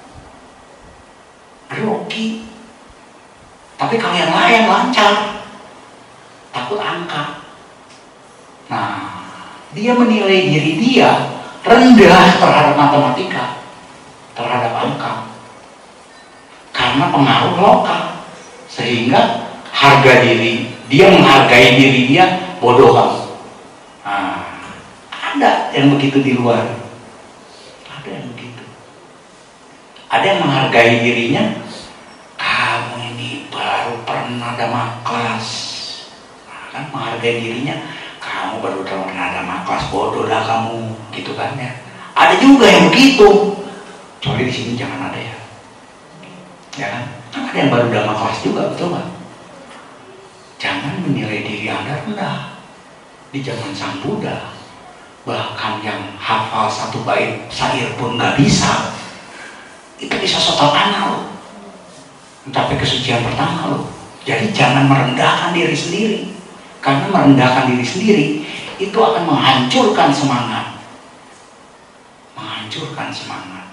grogi. Tapi kalau yang lain lancar, takut angka. Nah, dia menilai diri dia rendah terhadap matematika, terhadap angka, karena pengaruh lokal, sehingga harga diri dia, menghargai diri dia, bodoh kamu. Nah, ada yang begitu di luar, ada yang begitu. Ada yang menghargai dirinya, kamu ini baru pernah ada kelas. Nah, kan menghargai dirinya, kamu baru pernah ada kelas, bodoh dah kamu, gitu kan ya. Ada juga yang begitu. Kecuali di sini jangan ada ya. Ya kan? Ada yang baru ada kelas juga, betul nggak? Jangan menilai diri Anda rendah. Di zaman Sang Buddha, bahkan yang hafal satu bait syair pun nggak bisa, itu bisa sotokan loh, mencapai kesucian pertama loh. Jadi jangan merendahkan diri sendiri, karena merendahkan diri sendiri itu akan menghancurkan semangat, menghancurkan semangat,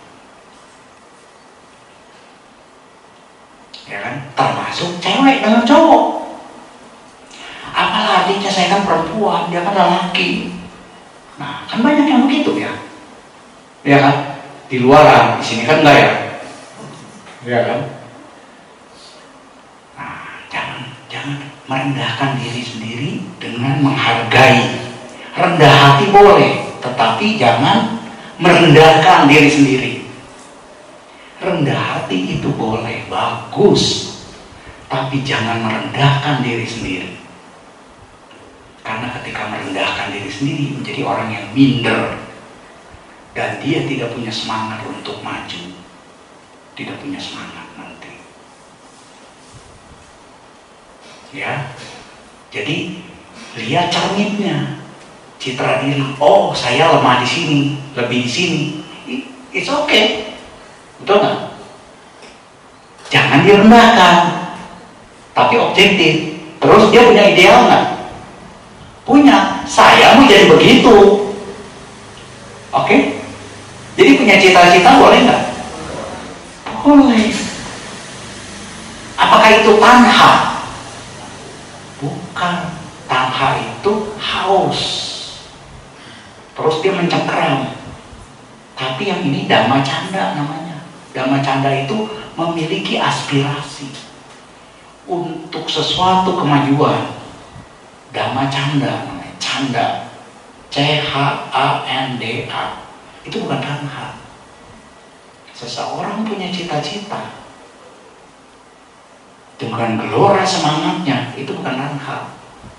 ya kan? Termasuk cewek dengan cowok. Apalah artinya, saya kan perempuan, dia kan laki. Nah, kan banyak yang begitu ya, ya kan? Di luaran, di sini kan enggak ya, ya kan? Nah, jangan merendahkan diri sendiri dengan menghargai. Rendah hati boleh, tetapi jangan merendahkan diri sendiri. Rendah hati itu boleh, bagus, tapi jangan merendahkan diri sendiri. Karena ketika merendahkan diri sendiri, menjadi orang yang minder, dan dia tidak punya semangat untuk maju, tidak punya semangat nanti. Ya, jadi lihat cerminnya, citra diri. Oh, saya lemah di sini, lebih di sini. It's okay, betul nggak? Jangan direndahkan, tapi objektif. Terus dia punya ideal nggak? Punya. Saya mau jadi begitu. Oke? Jadi punya cita-cita boleh nggak? Boleh. Apakah itu tanha? Bukan. Tanha itu haus, terus dia mencengkeram. Tapi yang ini dhamma canda namanya. Dhamma canda itu memiliki aspirasi untuk sesuatu kemajuan. Dhamma canda namanya, canda, C-H-A-N-D-A. Itu bukan tanha. Seseorang punya cita-cita dengan gelora semangatnya, itu bukan tanha.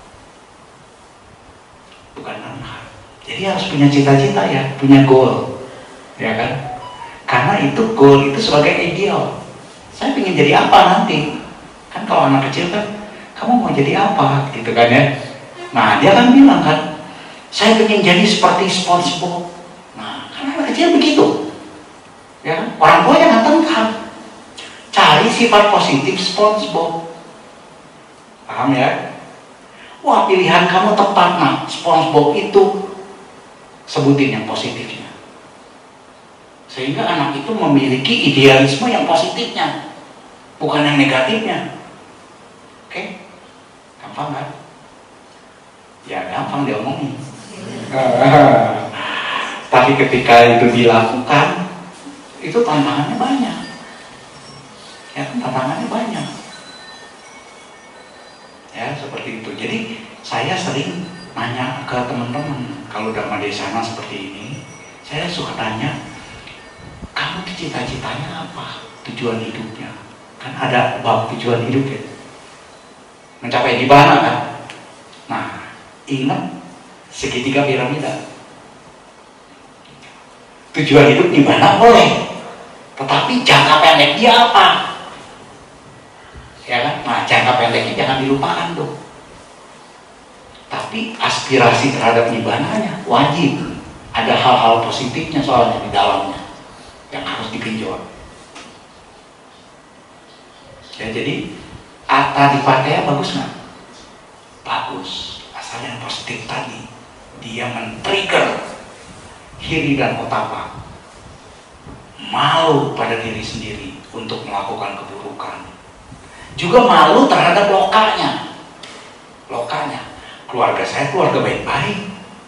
Bukan tanha. Jadi harus punya cita-cita ya, punya goal, ya kan? Karena itu goal itu sebagai ideal. Saya ingin jadi apa nanti? Kan kalau anak kecil kan, kamu mau jadi apa? Gitu kan ya. Nah, dia kan bilang kan, saya ingin jadi seperti SpongeBob. Nah, kan anak kecil begitu. Ya kan? Orang tua jangan tentang. Cari sifat positif SpongeBob. Paham ya? Wah, pilihan kamu tepat, nah. SpongeBob itu sebutin yang positifnya. Sehingga anak itu memiliki idealisme yang positifnya, bukan yang negatifnya. Oke? Gampang kan? Ya gampang diomongin. Tapi ketika itu dilakukan, itu tantangannya banyak. Ya kan, tantangannya banyak. Ya, seperti itu. Jadi saya sering nanya ke teman-teman, kalau Dharma Desana seperti ini, saya suka tanya, kamu tuh cita-citanya apa? Tujuan hidupnya. Kan ada bab tujuan hidup ya. Mencapai nibbana kan? Nah, ingat segitiga piramida. Tujuan hidup nibbana boleh, tetapi jangka pendek dia apa? Ya kan? Nah, jangka pendeknya jangan dilupakan tuh. Tapi aspirasi terhadap nibbananya wajib. Ada hal-hal positifnya soalnya di dalamnya yang harus digenjot. Ya, jadi Atadipateya bagus nggak? Bagus. Asal yang positif tadi, dia men-trigger hiri dan otapa, malu pada diri sendiri untuk melakukan keburukan, juga malu terhadap lokanya. Keluarga saya keluarga baik-baik,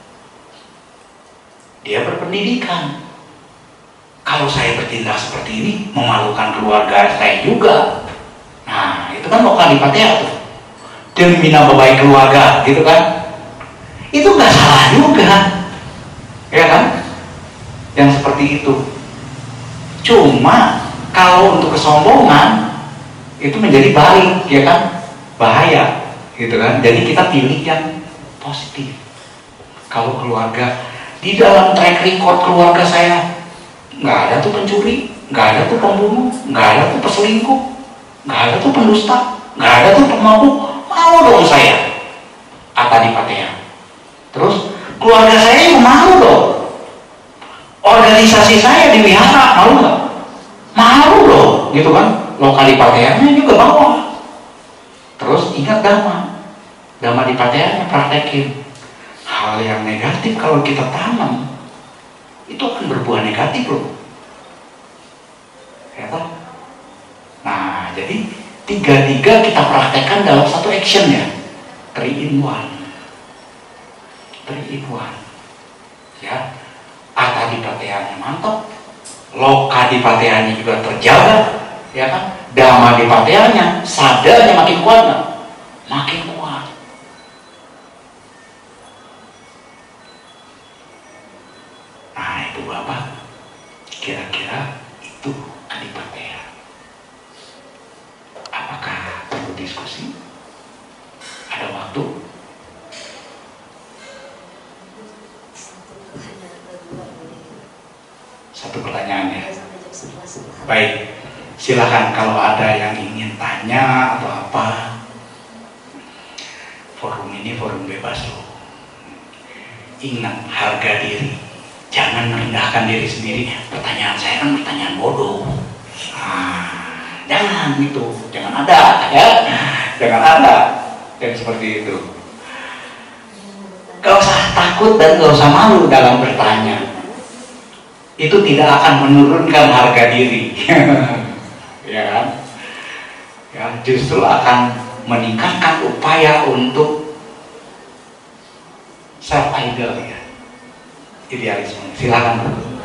dia berpendidikan. Kalau saya bertindak seperti ini memalukan keluarga saya juga. Nah, itu kan lokadipateya tuh, dia membina baik keluarga gitu kan. Itu nggak salah juga, ya kan? Yang seperti itu. Cuma kalau untuk kesombongan itu menjadi baik, ya kan? Bahaya, gitu kan? Jadi kita pilih yang positif. Kalau keluarga, di dalam track record keluarga saya nggak ada tuh pencuri, nggak ada tuh pembunuh, nggak ada tuh peselingkuh, nggak ada tuh pendusta, nggak ada tuh pemabuk, mau dong saya Atadipateya. Terus keluarga saya yang mau dong. Organisasi saya di wihara, mau nggak? Mau loh, gitu kan? Lokalipateyanya juga bawa. Terus ingat Dhamma dipateyanya praktekin. Hal yang negatif kalau kita tanam, itu akan berbuah negatif loh. Ya kan? Nah, jadi tiga-tiga kita praktekkan dalam satu action ya. 3 in 1. Ya. Atadipateyanya mantap, lokadipateyanya juga terjaga, ya kan? Dhammadipateyanya, sadanya makin kuat nggak? Makin kuat. Nah, ibu bapak, kira-kira itu adipateya. Apakah perlu diskusi? Ada waktu? Satu pertanyaan ya. Baik, silakan kalau ada yang ingin tanya atau apa. Forum ini forum bebas loh. Ingat harga diri, jangan merendahkan diri sendiri. Pertanyaan saya kan pertanyaan bodoh. Jangan itu, jangan ada ya, jangan ada yang seperti itu. Gak usah takut dan gak usah malu dalam bertanya. Itu tidak akan menurunkan harga diri. Ya kan? Ya, justru akan meningkatkan upaya untuk self ideal ya. Idealisme. Silakan.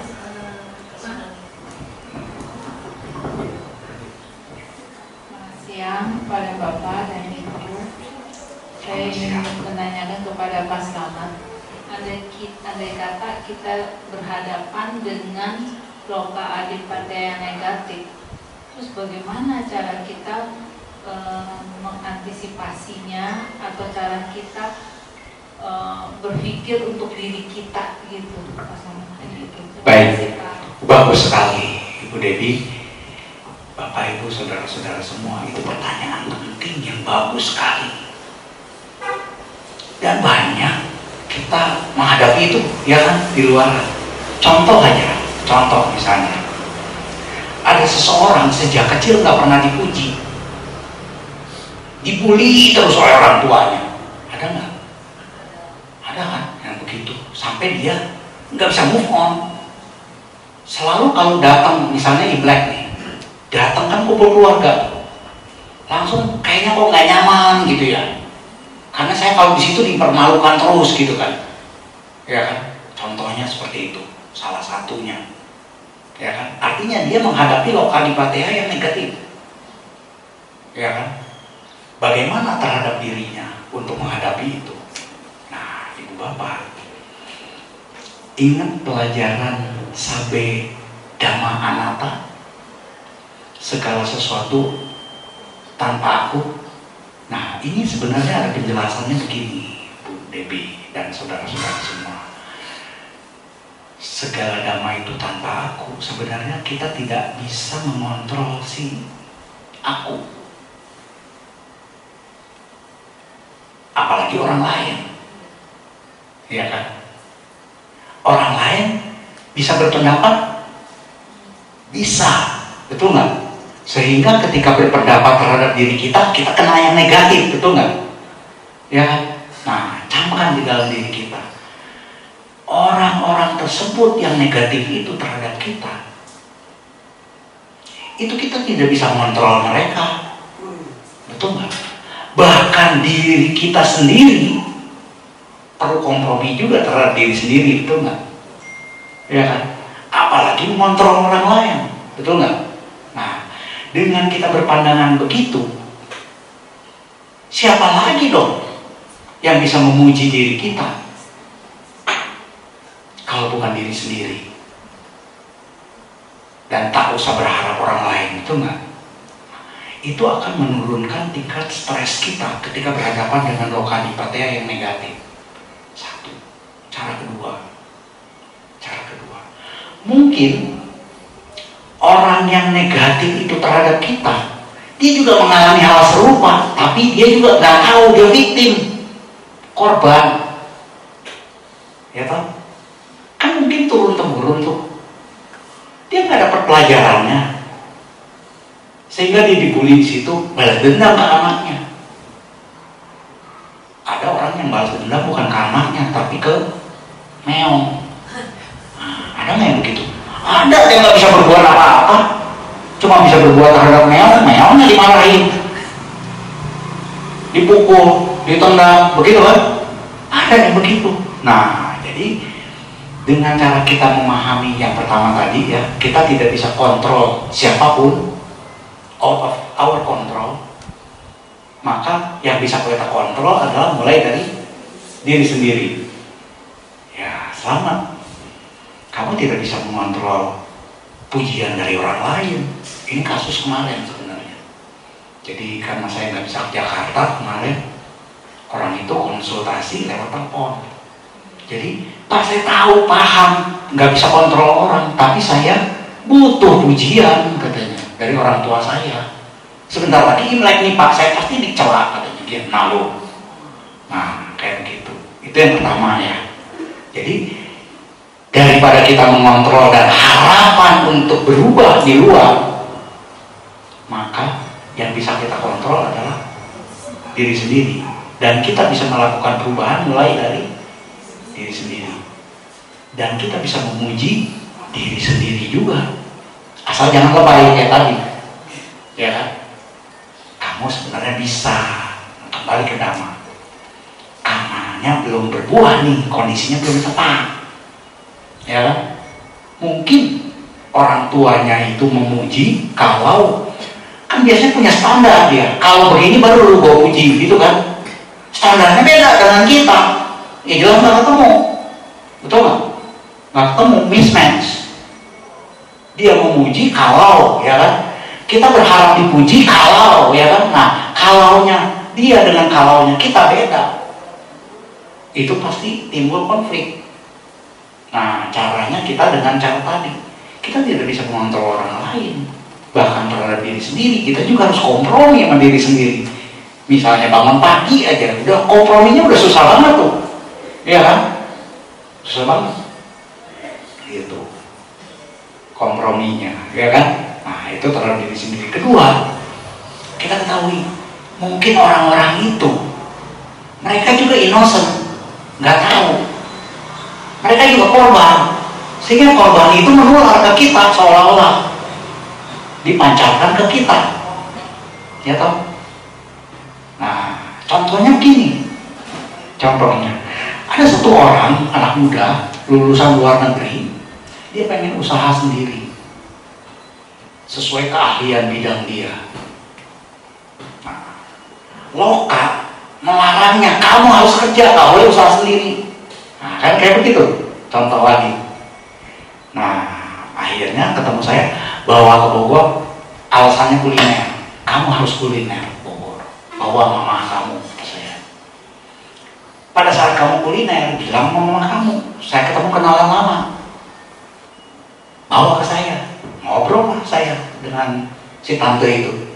Selamat siang pada Bapak dan Ibu. Saya ingin menanyakan kepada Pak Slamet. Andai kata kita berhadapan dengan loka adipateya negatif, terus bagaimana cara kita mengantisipasinya, atau cara kita berpikir untuk diri kita gitu, Pak Slamet, gitu. Baik, bagus sekali Ibu Devi, Bapak Ibu, saudara-saudara semua, itu pertanyaan penting yang bagus sekali. Dan banyak kita menghadapi itu, ya kan, di luar. Contoh misalnya, ada seseorang sejak kecil nggak pernah dipuji, dibully terus oleh orang tuanya. Ada nggak? Ada kan yang begitu, sampai dia nggak bisa move on. Selalu kalau datang, misalnya Imlek nih, datang kan kumpul keluarga, langsung kayaknya kok nggak nyaman gitu ya. Karena saya kalau di situ dipermalukan terus gitu kan, ya kan? Contohnya seperti itu. salah satunya. Ya kan? Artinya dia menghadapi lokadipateia yang negatif. Ya kan? Bagaimana terhadap dirinya untuk menghadapi itu? Nah, Ibu Bapak, ingat pelajaran Sabe Dhamma Anatta, segala sesuatu tanpa aku. Nah, ini sebenarnya ada penjelasannya begini, Bu Debbie dan saudara-saudara semua. Segala dhamma itu tanpa aku, sebenarnya kita tidak bisa mengontrol si aku. Apalagi orang lain. Iya kan? Orang lain bisa berpendapat? Bisa. Betul nggak? Sehingga ketika berpendapat terhadap diri kita, kita kena yang negatif. Betul nggak? Ya kan? Nah, camkan di dalam diri kita. Orang-orang tersebut yang negatif itu terhadap kita, itu kita tidak bisa mengontrol mereka. Betul nggak? Bahkan diri kita sendiri perlu kompromi juga terhadap diri sendiri. Betul nggak? Ya kan? Apalagi mengontrol orang lain. Betul nggak? Nah, dengan kita berpandangan begitu, siapa lagi dong yang bisa memuji diri kita kalau bukan diri sendiri? Dan tak usah berharap orang lain, itu enggak. Itu akan menurunkan tingkat stres kita ketika berhadapan dengan lokadipateia yang negatif. Satu. Cara kedua, mungkin orang yang negatif itu terhadap kita, dia juga mengalami hal serupa, tapi dia juga nggak tahu dia victim, korban. Ya toh? Kan mungkin turun-temurun tuh. Dia nggak dapat pelajarannya, sehingga dia dibully di situ, balas dendam ke anaknya. Ada orang yang balas dendam bukan ke anaknya, tapi ke meong. Nah, ada nggak yang begitu? Ada yang nggak bisa berbuat apa-apa, cuma bisa berbuat terhadap meong, meongnya dimarahin, dipukul, ditendang, begitu kan? Ada yang begitu. Nah, jadi dengan cara kita memahami yang pertama tadi ya, kita tidak bisa kontrol siapapun, out of our control. Maka yang bisa kita kontrol adalah mulai dari diri sendiri. Ya, selamat. Kamu tidak bisa mengontrol pujian dari orang lain. Ini kasus kemarin sebenarnya. Jadi karena saya nggak bisa ke Jakarta kemarin, orang itu konsultasi lewat telepon. Jadi, Pak, saya tahu, paham, nggak bisa kontrol orang, tapi saya butuh pujian, katanya, dari orang tua saya. Sebentar lagi Imlek nih Pak, saya pasti dicela, katanya dia, malu. Nah, kayak begitu. Itu yang pertama ya. Jadi, daripada kita mengontrol dan harapan untuk berubah di luar, maka yang bisa kita kontrol adalah diri sendiri. Dan kita bisa melakukan perubahan mulai dari diri sendiri, dan kita bisa memuji diri sendiri juga, asal jangan lebay kayak tadi, ya kan? Kamu sebenarnya bisa kembali ke Dhamma, karenanya belum berbuah nih, kondisinya belum tepat, ya kan? Mungkin orang tuanya itu memuji kalau kan biasanya punya standar dia, kalau begini baru lu gua puji, gitu kan? Standarnya beda dengan kita. Ya jelas nggak ketemu, betul nggak? Nggak ketemu, mismatch. Dia memuji kalau, ya kan? Kita berharap dipuji kalau, ya kan? Nah, kalaunya dia dengan kalaunya kita beda. Itu pasti timbul konflik. Nah, caranya kita dengan cara tadi. Kita tidak bisa mengontrol orang lain, bahkan terhadap diri sendiri. Kita juga harus kompromi sama diri sendiri. Misalnya bangun pagi aja, udah komprominya udah susah banget tuh. Iya kan? Susah banget. Gitu. Komprominya, ya kan? Nah, itu terhadap diri sendiri. Kedua, kita ketahui, mungkin orang-orang itu mereka juga innocent, nggak tahu. Mereka juga korban. Sehingga korban itu menular ke kita seolah-olah dipancarkan ke kita. Ya toh? Nah, contohnya begini. Contohnya ada satu orang, anak muda, lulusan luar negeri, Dia pengen usaha sendiri sesuai keahlian bidang dia. Nah, Loka melarangnya, kamu harus kerja, gak boleh usaha sendiri. Nah, kan kayak begitu contoh lagi. Nah, akhirnya ketemu saya, bawa ke Bogor, alasannya kuliner. Kamu harus kuliner Bogor, bawa mama kamu ke saya. Pada saat kamu kuliner, bilang sama mama kamu, saya ketemu kenalan lama, bawa ke saya, ngobrol lah saya dengan si tante itu.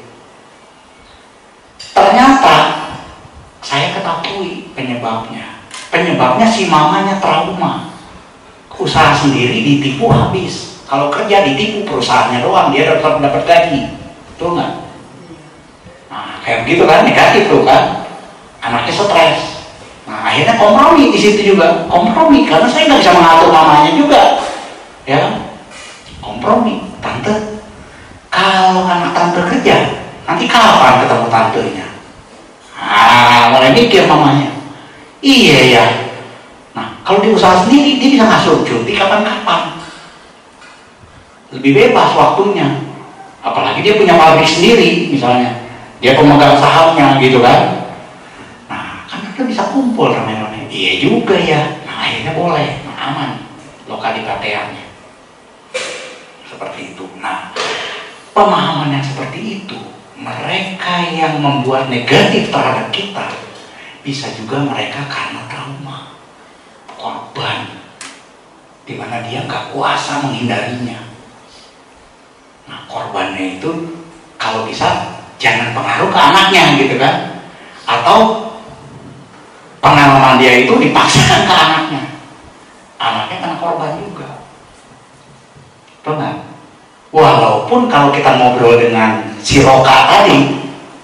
Ternyata saya ketahui penyebabnya. Penyebabnya si mamanya trauma, usaha sendiri ditipu habis. Kalau kerja ditipu perusahaannya doang, dia dapat gaji, betul nggak? Nah, kayak begitu kan, negatif tuh kan, anaknya stres. Nah, akhirnya kompromi di situ juga, kompromi karena saya nggak bisa mengatur mamanya juga, ya, kompromi. Tante, kalau anak tante kerja, nanti kapan ketemu tantenya? Ah, mulai mikir mamanya. Iya ya. Nah, kalau dia usaha sendiri, dia bisa ngasuh cuti kapan-kapan. Lebih bebas waktunya. Apalagi dia punya pabrik sendiri, misalnya. Dia pemegang sahamnya, gitu kan. Nah, kan kita bisa kumpul rame-rame. Iya juga ya. Nah, akhirnya boleh. Nah, aman. Lokalipateannya. Seperti itu. Nah, pemahaman yang seperti itu, mereka yang membuat negatif terhadap kita, bisa juga mereka karena trauma, korban, dimana dia nggak kuasa menghindarinya. Nah, korbannya itu kalau bisa jangan pengaruh ke anaknya, gitu kan? Atau pengalaman dia itu dipaksakan ke anaknya. Anaknya kena korban juga. Betul nggak? Walaupun kalau kita ngobrol dengan si Roka tadi,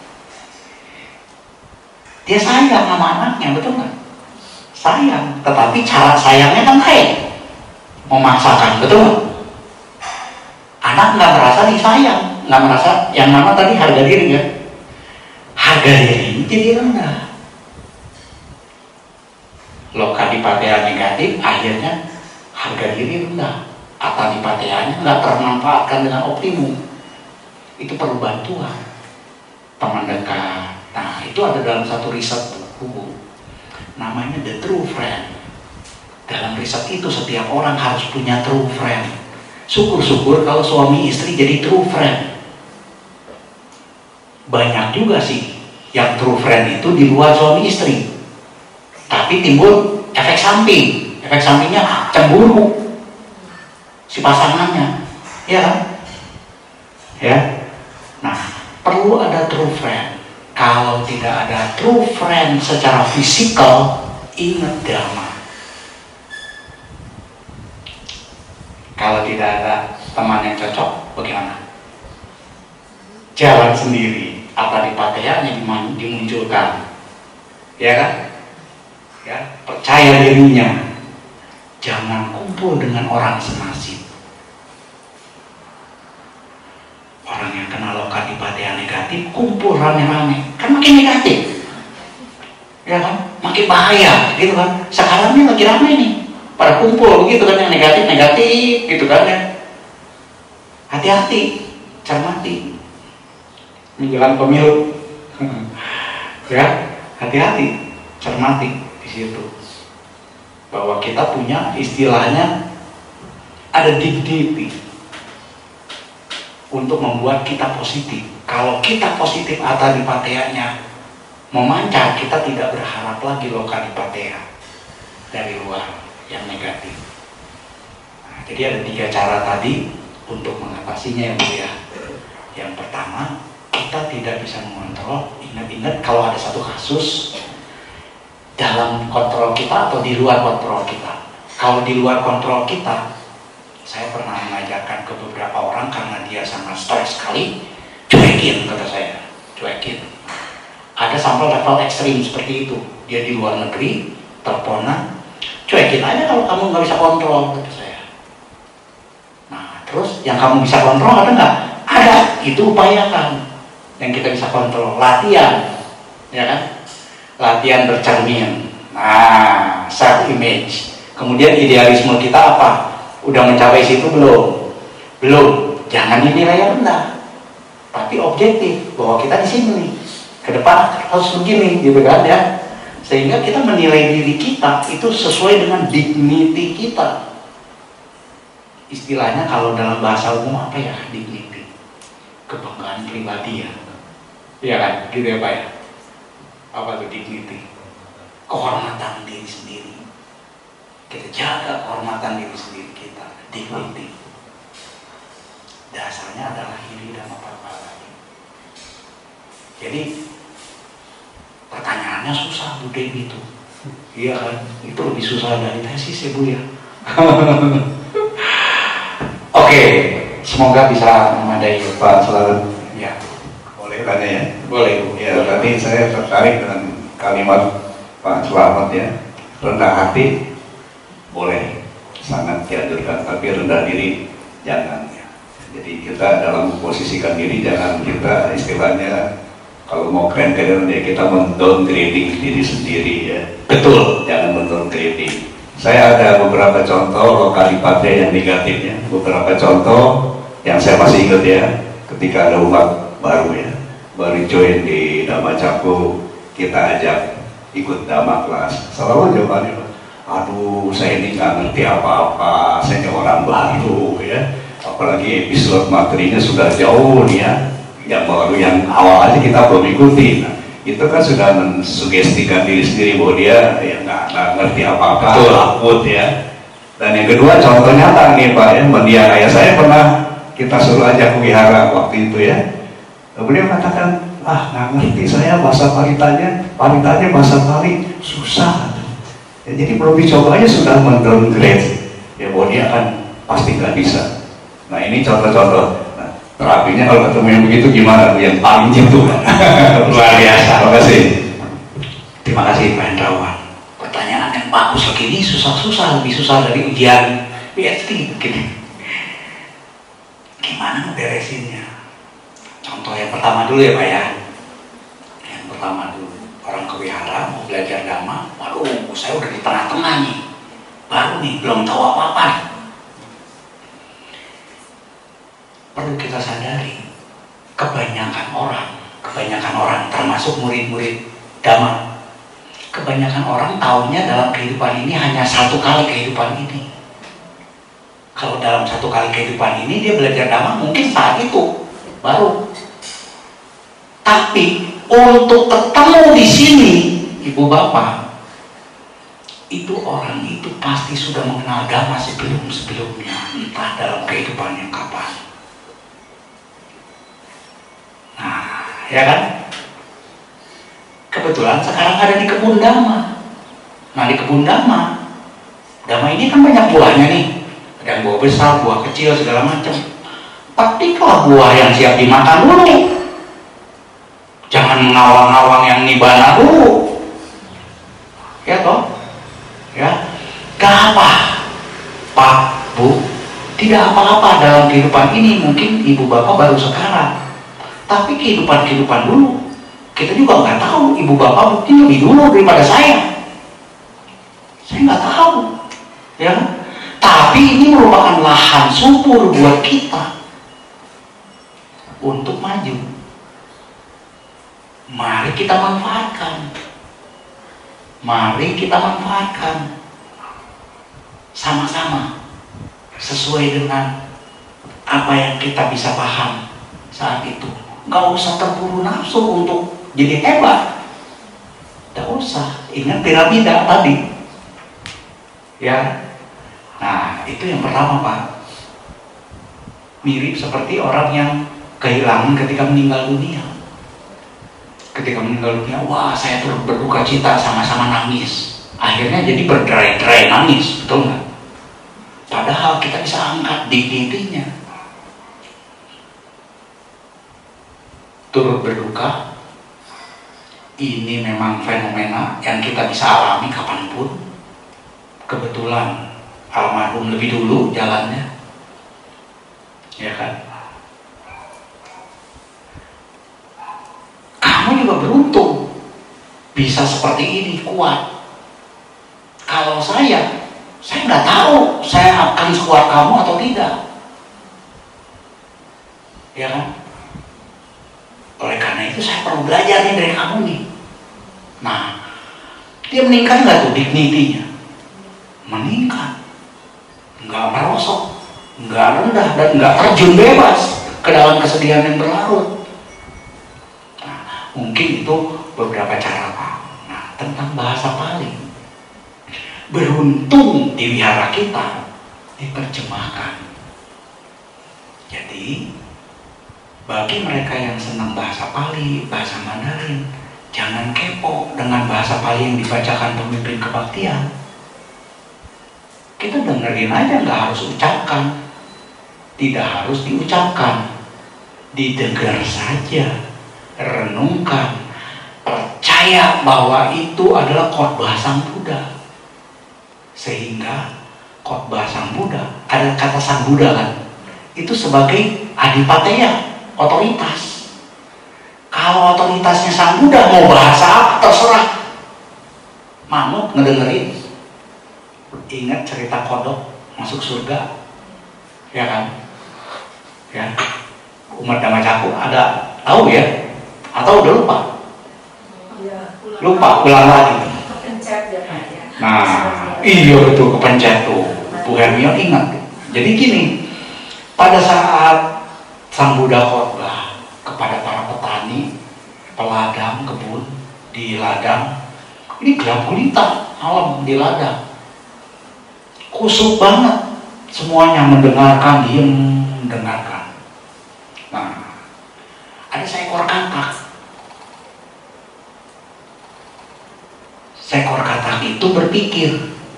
dia sayang sama anaknya, betul nggak? Sayang, tetapi cara sayangnya kan lain, memaksakan, betul nggak? Anak nggak merasa disayang, nggak merasa yang mana tadi harga diri kan? Harga diri jadi rendah. Lokalipatea negatif, akhirnya harga diri rendah. Atadipateanya nggak termanfaatkan dengan optimum. Itu perlu bantuan teman dekat. Nah, itu ada dalam satu riset buku, namanya The True Friend. Dalam riset itu setiap orang harus punya true friend. Syukur-syukur kalau suami istri jadi true friend. Banyak juga sih yang true friend itu di luar suami istri, tapi timbul efek samping. Efek sampingnya cemburu si pasangannya, ya kan? Ya. Nah, perlu ada true friend. Kalau tidak ada true friend secara fisikal, ingat drama. Kalau tidak ada teman yang cocok, bagaimana? Jalan sendiri, atadipateanya dimunculkan, ya kan? Ya, percaya dirinya. Jangan kumpul dengan orang senasib. Orang yang kena lokalipatea negatif, kumpul rame-rame, kan makin negatif, ya kan? Makin bahaya, gitu kan? Sekarang ini lagi rame nih, pada kumpul begitu kan, yang negatif, gitu kan ya. Hati-hati, cermati menjelang pemilu, ya, hati-hati, cermati di situ. Bahwa kita punya istilahnya ada deep untuk membuat kita positif. Kalau kita positif atadipateanya memancar, kita tidak berharap lagi lokalipatea dari luar yang negatif. Nah, jadi ada 3 cara tadi untuk mengatasinya ya Bu ya. Yang pertama, kita tidak bisa mengontrol. Ingat-ingat kalau ada satu kasus dalam kontrol kita atau di luar kontrol kita. Kalau di luar kontrol kita, saya pernah mengajarkan ke beberapa orang karena dia sangat stres sekali, cuekin, kata saya, cuekin. Ada sampel level ekstrim seperti itu, dia di luar negeri, teleponan, cuekin aja kalau kamu nggak bisa kontrol, kata saya. Nah, terus yang kamu bisa kontrol ada nggak? Ada, itu upayakan. Yang kita bisa kontrol, latihan, ya kan? Latihan bercermin. Nah, self image. Kemudian idealisme kita apa? Udah mencapai situ belum? Belum. Jangan dinilai rendah, tapi objektif bahwa kita di sini nih, ke depan harus begini, gitu kan ya. Sehingga kita menilai diri kita itu sesuai dengan dignity kita. Istilahnya kalau dalam bahasa umum apa ya dignity? Kebanggaan pribadi ya. Iya kan? Gitu ya Pak ya? Apa tuh dignity? Kehormatan diri sendiri. Kita jaga kehormatan diri sendiri kita. Dignity. Dasarnya adalah iri dan apa-apa lagi. Jadi pertanyaannya susah Bu Dewi itu. Iya kan? Itu lebih susah dari tesis ya Bu ya. Oke, semoga bisa memadai Pak Selamat. Ya, boleh tanya ya? Boleh Bu. Ya, tadi saya tertarik dengan kalimat Pak Selamat ya. Rendah hati boleh, sangat dianjurkan, tapi rendah diri jangan. Jadi kita dalam memposisikan diri jangan kita istilahnya kalau mau keren-keren ya kita men-downgrading diri sendiri ya. Betul. Jangan men-downgrading. Saya ada beberapa contoh lokalipatnya yang negatifnya. Beberapa contoh yang saya masih ingat ya, ketika ada umat baru ya, baru join di Dhamma Cakku, kita ajak ikut Dhamma kelas. Selalu jawabannya, aduh saya ini nggak ngerti apa-apa, saya ini orang baru ya. Apalagi episode materinya sudah jauh nih ya, yang baru, yang awal aja kita belum ikuti. Nah, itu kan sudah mensugestikan diri sendiri bahwa dia ya nggak ngerti apa-apa, takut ya. Dan yang kedua contoh nyata nih Pak ya, mendiang ayah saya pernah kita suruh ajak wihara waktu itu ya. Beliau katakan, nggak ngerti saya bahasa paritanya bahasa Pali susah. Ya, jadi belum dicoba aja sudah mendowngrade ya bahwa dia akan pasti nggak bisa. Nah ini contoh-contoh. Nah, terapinya kalau ketemu yang begitu gimana? Yang paling jitu kan? Luar biasa. Terima kasih. Terima kasih Pak Hendrawan. Pertanyaan yang bagus lagi, ini susah-susah, lebih susah dari ujian PhD gitu. Gimana ngeberesinnya? Contoh yang pertama dulu ya Pak ya. Yang pertama dulu, orang ke wihara mau belajar Dhamma, waduh saya udah di tengah-tengah nih, baru nih, belum tahu apa-apa nih. Perlu kita sadari, kebanyakan orang termasuk murid-murid Dhamma, kebanyakan orang tahunya dalam kehidupan ini hanya satu kali kehidupan ini. Kalau dalam satu kali kehidupan ini dia belajar Dhamma mungkin saat itu baru. Tapi untuk ketemu di sini, Ibu Bapak, itu orang itu pasti sudah mengenal Dhamma sebelumnya, entah dalam kehidupannya kapan. Nah, ya kan? Kebetulan sekarang ada di kebun Dhamma. Nah, di kebun Dhamma ini kan banyak buahnya nih. Ada yang buah besar, buah kecil, segala macam. Petiklah buah yang siap dimakan dulu. Jangan ngawang-ngawang yang nibana dulu. Ya toh? Ya. Gak apa, Pak, Bu. Tidak apa-apa dalam kehidupan ini. Mungkin ibu bapak baru sekarang. Tapi kehidupan dulu, kita juga nggak tahu. Ibu bapak mungkin lebih dulu daripada saya. Saya nggak tahu, ya. Tapi ini merupakan lahan subur buat kita untuk maju. Mari kita manfaatkan. Mari kita manfaatkan sama-sama sesuai dengan apa yang kita bisa paham saat itu. Nggak usah terburu nafsu untuk jadi hebat. Nggak usah. Ingat piramida tadi. Ya. Nah, itu yang pertama Pak. Mirip seperti orang yang kehilangan ketika meninggal dunia. Ketika meninggal dunia, wah saya turut berduka cita, sama-sama nangis. Akhirnya jadi berderai-derai nangis, betul nggak? Padahal kita bisa angkat dignity-nya. Turut berduka, ini memang fenomena yang kita bisa alami kapanpun. Kebetulan almarhum lebih dulu jalannya, ya kan? Kamu juga beruntung bisa seperti ini, kuat. Kalau saya nggak tahu saya akan sekuat kamu atau tidak. Ya kan? Oleh karena itu saya perlu belajar nih dari kamu nih. Nah, dia meningkat nggak tuh dignity-nya? Meningkat. Nggak merosot, nggak rendah, dan nggak terjun bebas ke dalam kesedihan yang berlarut. Nah, mungkin itu beberapa cara Pak. Nah, tentang bahasa Pali. Beruntung di wihara kita diterjemahkan. Jadi bagi mereka yang senang bahasa Pali, bahasa Mandarin, jangan kepo dengan bahasa Pali yang dibacakan pemimpin kebaktian. Kita dengerin aja, nggak harus ucapkan, tidak harus diucapkan, didengar saja, renungkan, percaya bahwa itu adalah khotbah Sang Buddha. Sehingga khotbah Sang Buddha, ada kata Sang Buddha kan, itu sebagai adipateya, otoritas. Kalau otoritasnya Sang Buddha mau bahasa apa terserah, manut ngedengerin. Ingat cerita kodok masuk surga, ya kan? Ya, umat Dhammacaku ada tahu ya? Atau udah lupa? Lupa, ulang lagi. Nah, iya betul, kepencet tuh. Bu Hermione ingat. Jadi gini, pada saat Sang Buddha khotbah kepada para petani, peladang kebun di ladang, ini gelap gulita malam di ladang, kusuk banget, semuanya mendengarkan, diem mendengarkan. Nah, ada seekor katak. Seekor katak itu berpikir,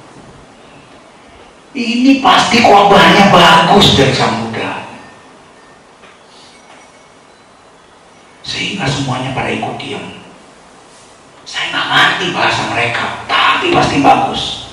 ini pasti khotbahnya bagus dari Sang Buddha. Sehingga semuanya pada ikut diam. Saya nggak ngerti bahasa mereka, tapi pasti bagus.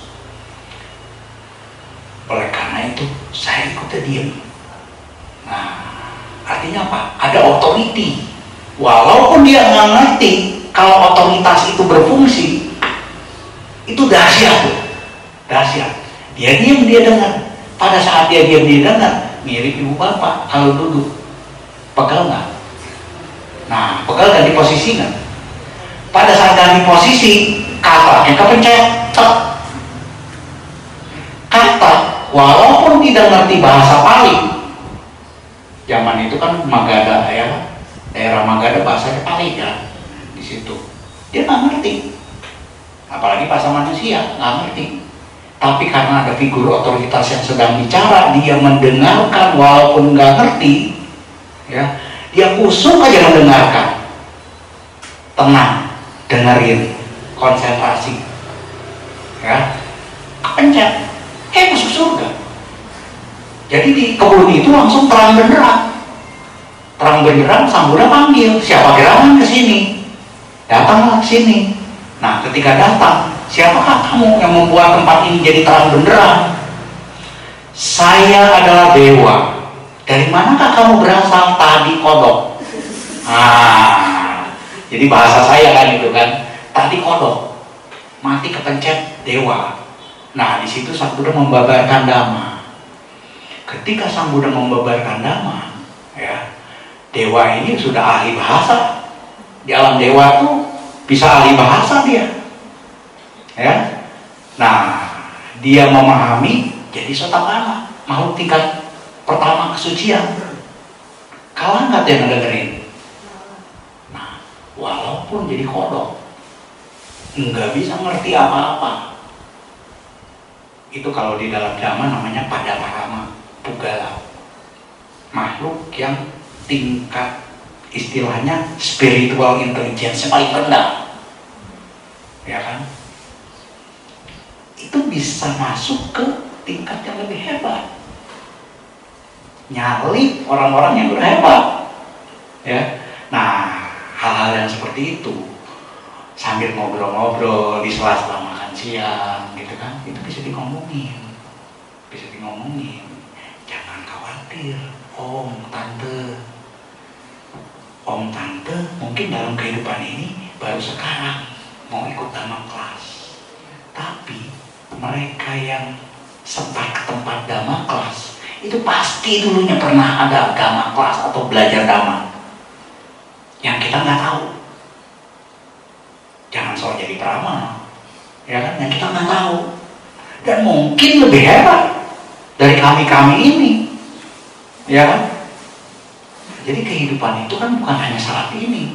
Oleh karena itu, saya ikutnya diam. Nah, artinya apa? Ada otoriti. Walaupun dia nggak ngerti kalau otoritas itu berfungsi, itu dahsyat, dahsyat. Dia diam, dia dengar. Pada saat dia diam, dia dengar. Mirip ibu bapak kalau duduk, pegal nggak? Nah, pegal ganti posisi nggak? Pada saat ganti posisi, katanya kepencet. Kata, walaupun tidak ngerti bahasa Pali, zaman itu kan Magadha ya, daerah Magadha bahasanya Pali ya, di situ dia nggak ngerti, apalagi bahasa manusia nggak ngerti. Tapi karena ada figur otoritas yang sedang bicara, dia mendengarkan walaupun nggak ngerti, ya, dia kusuk aja mendengarkan, tenang, dengerin, konsentrasi, ya, kepencet. Masuk surga. Jadi di kebun itu langsung terang benderang. Terang benderang, Sang Buddha panggil, siapa gerangan ke sini? Datanglah ke sini. Nah, ketika datang, siapakah kamu yang membuat tempat ini jadi terang benderang? Saya adalah dewa. Dari manakah kamu berasal? Tadi kodok. Jadi bahasa saya kan itu kan. Tadi kodok. Mati kepencet dewa. Nah, di situ Sang Buddha membabarkan dhamma. Ketika Sang Buddha membabarkan dhamma, ya, dewa ini sudah ahli bahasa. Di alam dewa tuh bisa ahli bahasa dia. Ya. Nah, dia memahami jadi sotapanna, makhluk tingkat pertama kesucian. Kalah nggak dia ngedengerin? Nah, walaupun jadi kodok, nggak bisa ngerti apa-apa. Itu kalau di dalam Dhamma namanya Padaparama Pugala, makhluk yang tingkat istilahnya spiritual intelligence paling rendah, ya kan? Itu bisa masuk ke tingkat yang lebih hebat, nyalip orang-orang yang udah hebat, ya. Nah, hal-hal yang seperti itu sambil ngobrol-ngobrol di sela-sela makan siang gitu kan, itu bisa ngomongin. Jangan khawatir, om tante mungkin dalam kehidupan ini baru sekarang mau ikut Dhamma kelas, tapi mereka yang sempat ke tempat dhamma kelas, itu pasti dulunya pernah ada dhamma kelas atau belajar dhamma yang kita nggak tahu. Jangan soal jadi pramana, ya kan? Yang kita nggak tahu. Dan mungkin lebih hebat dari kami ini, ya kan? Jadi kehidupan itu kan bukan hanya saat ini.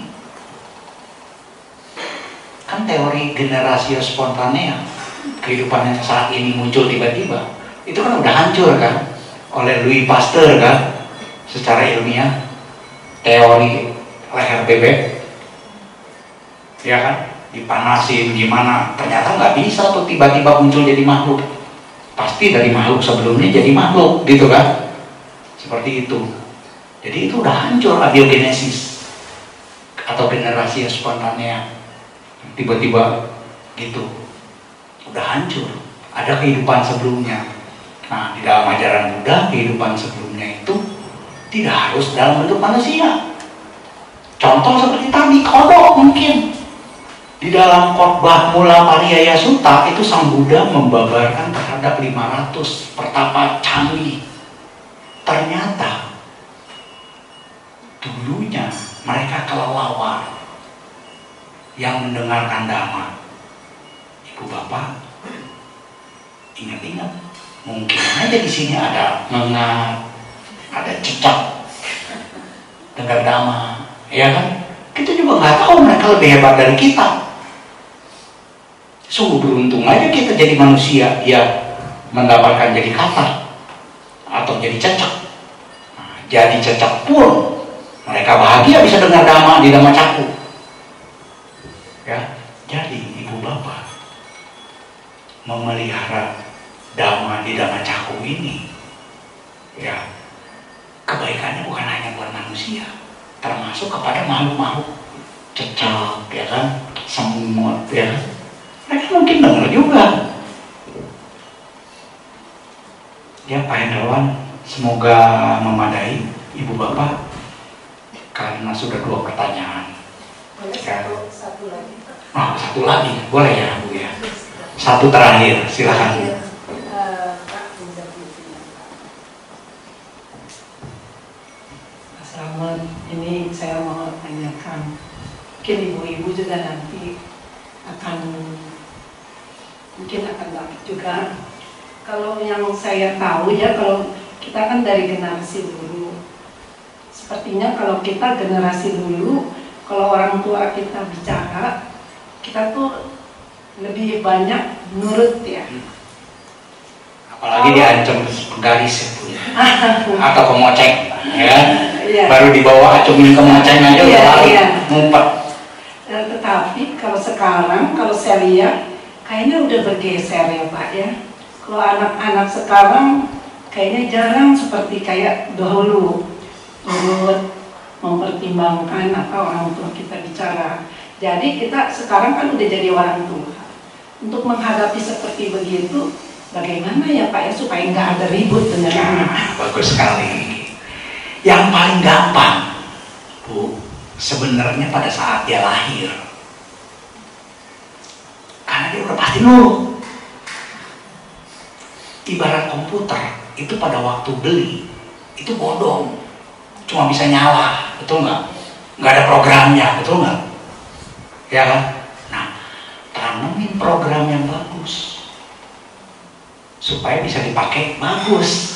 Kan teori generasi spontanea, kehidupan yang saat ini muncul tiba-tiba, itu kan udah hancur kan oleh Louis Pasteur kan, secara ilmiah, teori leher bebek, ya kan, dipanasin gimana, ternyata nggak bisa tuh tiba-tiba muncul jadi makhluk, pasti dari makhluk sebelumnya jadi makhluk gitu kan, seperti itu. Jadi itu udah hancur abiogenesis atau generasi spontanea, tiba-tiba gitu, udah hancur. Ada kehidupan sebelumnya. Nah, di dalam ajaran Buddha, kehidupan sebelumnya itu tidak harus dalam bentuk manusia. Contoh seperti tadi, kodok mungkin. Di dalam khotbah Mula Pariyaya Sutta itu Sang Buddha membabarkan terhadap 500 pertapa canggih. Ternyata dulunya mereka kelelawar yang mendengarkan dhamma. Ibu bapak, ingat-ingat, mungkin aja di sini ada ngengat, ada cicak dengar dhamma, ya kan? Kita juga nggak tahu mereka lebih hebat dari kita. Sungguh beruntung aja kita jadi manusia yang mendapatkan jadi kata atau jadi cecak. Nah, jadi cecak pun mereka bahagia bisa dengar dhamma di Dhamma Caku. Ya, jadi ibu bapak memelihara dhamma di Dhamma Caku ini, ya, kebaikannya bukan hanya buat manusia, termasuk kepada makhluk-makhluk cecak, ya kan, semut, ya kan. Mereka mungkin dengar juga. Ya, Pak Hendrawan, semoga memadai ibu bapak, karena sudah 2 pertanyaan. Boleh Ya. satu lagi. Oh, 1 lagi, boleh ya Bu ya. 1 terakhir, silakan. Pak, bisa bertanya. Mas Rahmat, ini saya mau tanyakan, mungkin ibu-ibu juga nanti mungkin akan dapat juga. Kalau yang saya tahu ya, kalau kita kan dari generasi dulu, sepertinya kalau kita generasi dulu, kalau orang tua kita bicara, kita tuh lebih banyak nurut ya. Apalagi diancam penggaris ya Bu ya. Atau kemoceng, ya. Iya. Baru dibawa acumin kemoceng aja udah lari, Iya. ngumpet. Tetapi kalau sekarang, kalau saya lihat, kayaknya udah bergeser ya Pak ya. Kalau anak-anak sekarang kayaknya jarang seperti kayak dahulu, turut mempertimbangkan apa orang tua kita bicara. Jadi kita sekarang kan udah jadi orang tua. Untuk menghadapi seperti begitu, bagaimana ya Pak ya supaya nggak ada ribut dengan anak? Bagus sekali. Yang paling gampang, Bu, sebenarnya pada saat dia lahir, karena dia udah pasti nurut. Ibarat komputer, itu pada waktu beli, itu bodong, cuma bisa nyala, betul nggak? Nggak ada programnya, betul nggak? Ya kan? Nah, tanemin program yang bagus supaya bisa dipakai bagus.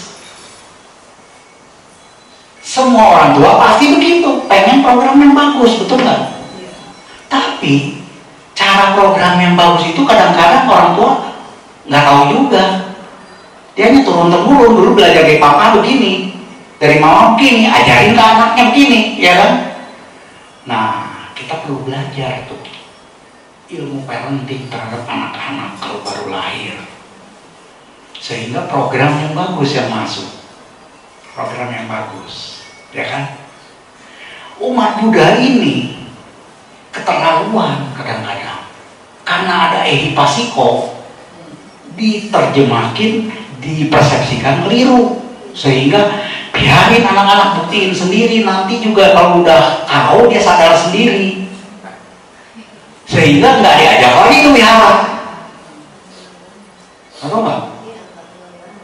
Semua orang tua pasti begitu, pengen program yang bagus, betul nggak? Tapi cara program yang bagus itu kadang-kadang orang tua nggak tahu juga. Dia hanya turun-temurun, dulu belajar dari papa begini, dari mama begini, ajarin ke anaknya begini, ya kan? Nah, kita perlu belajar tuh ilmu parenting terhadap anak-anak kalau baru lahir, sehingga program yang bagus yang masuk, program yang bagus, ya kan? Umat Buddha ini keterlaluan kadang-kadang, karena ada ehipasiko, diterjemahkan, dipersepsikan keliru, sehingga biarin anak-anak buktiin sendiri, nanti juga kalau udah tahu dia sadar sendiri, sehingga nggak diajak lagi ke wihara, atau nggak?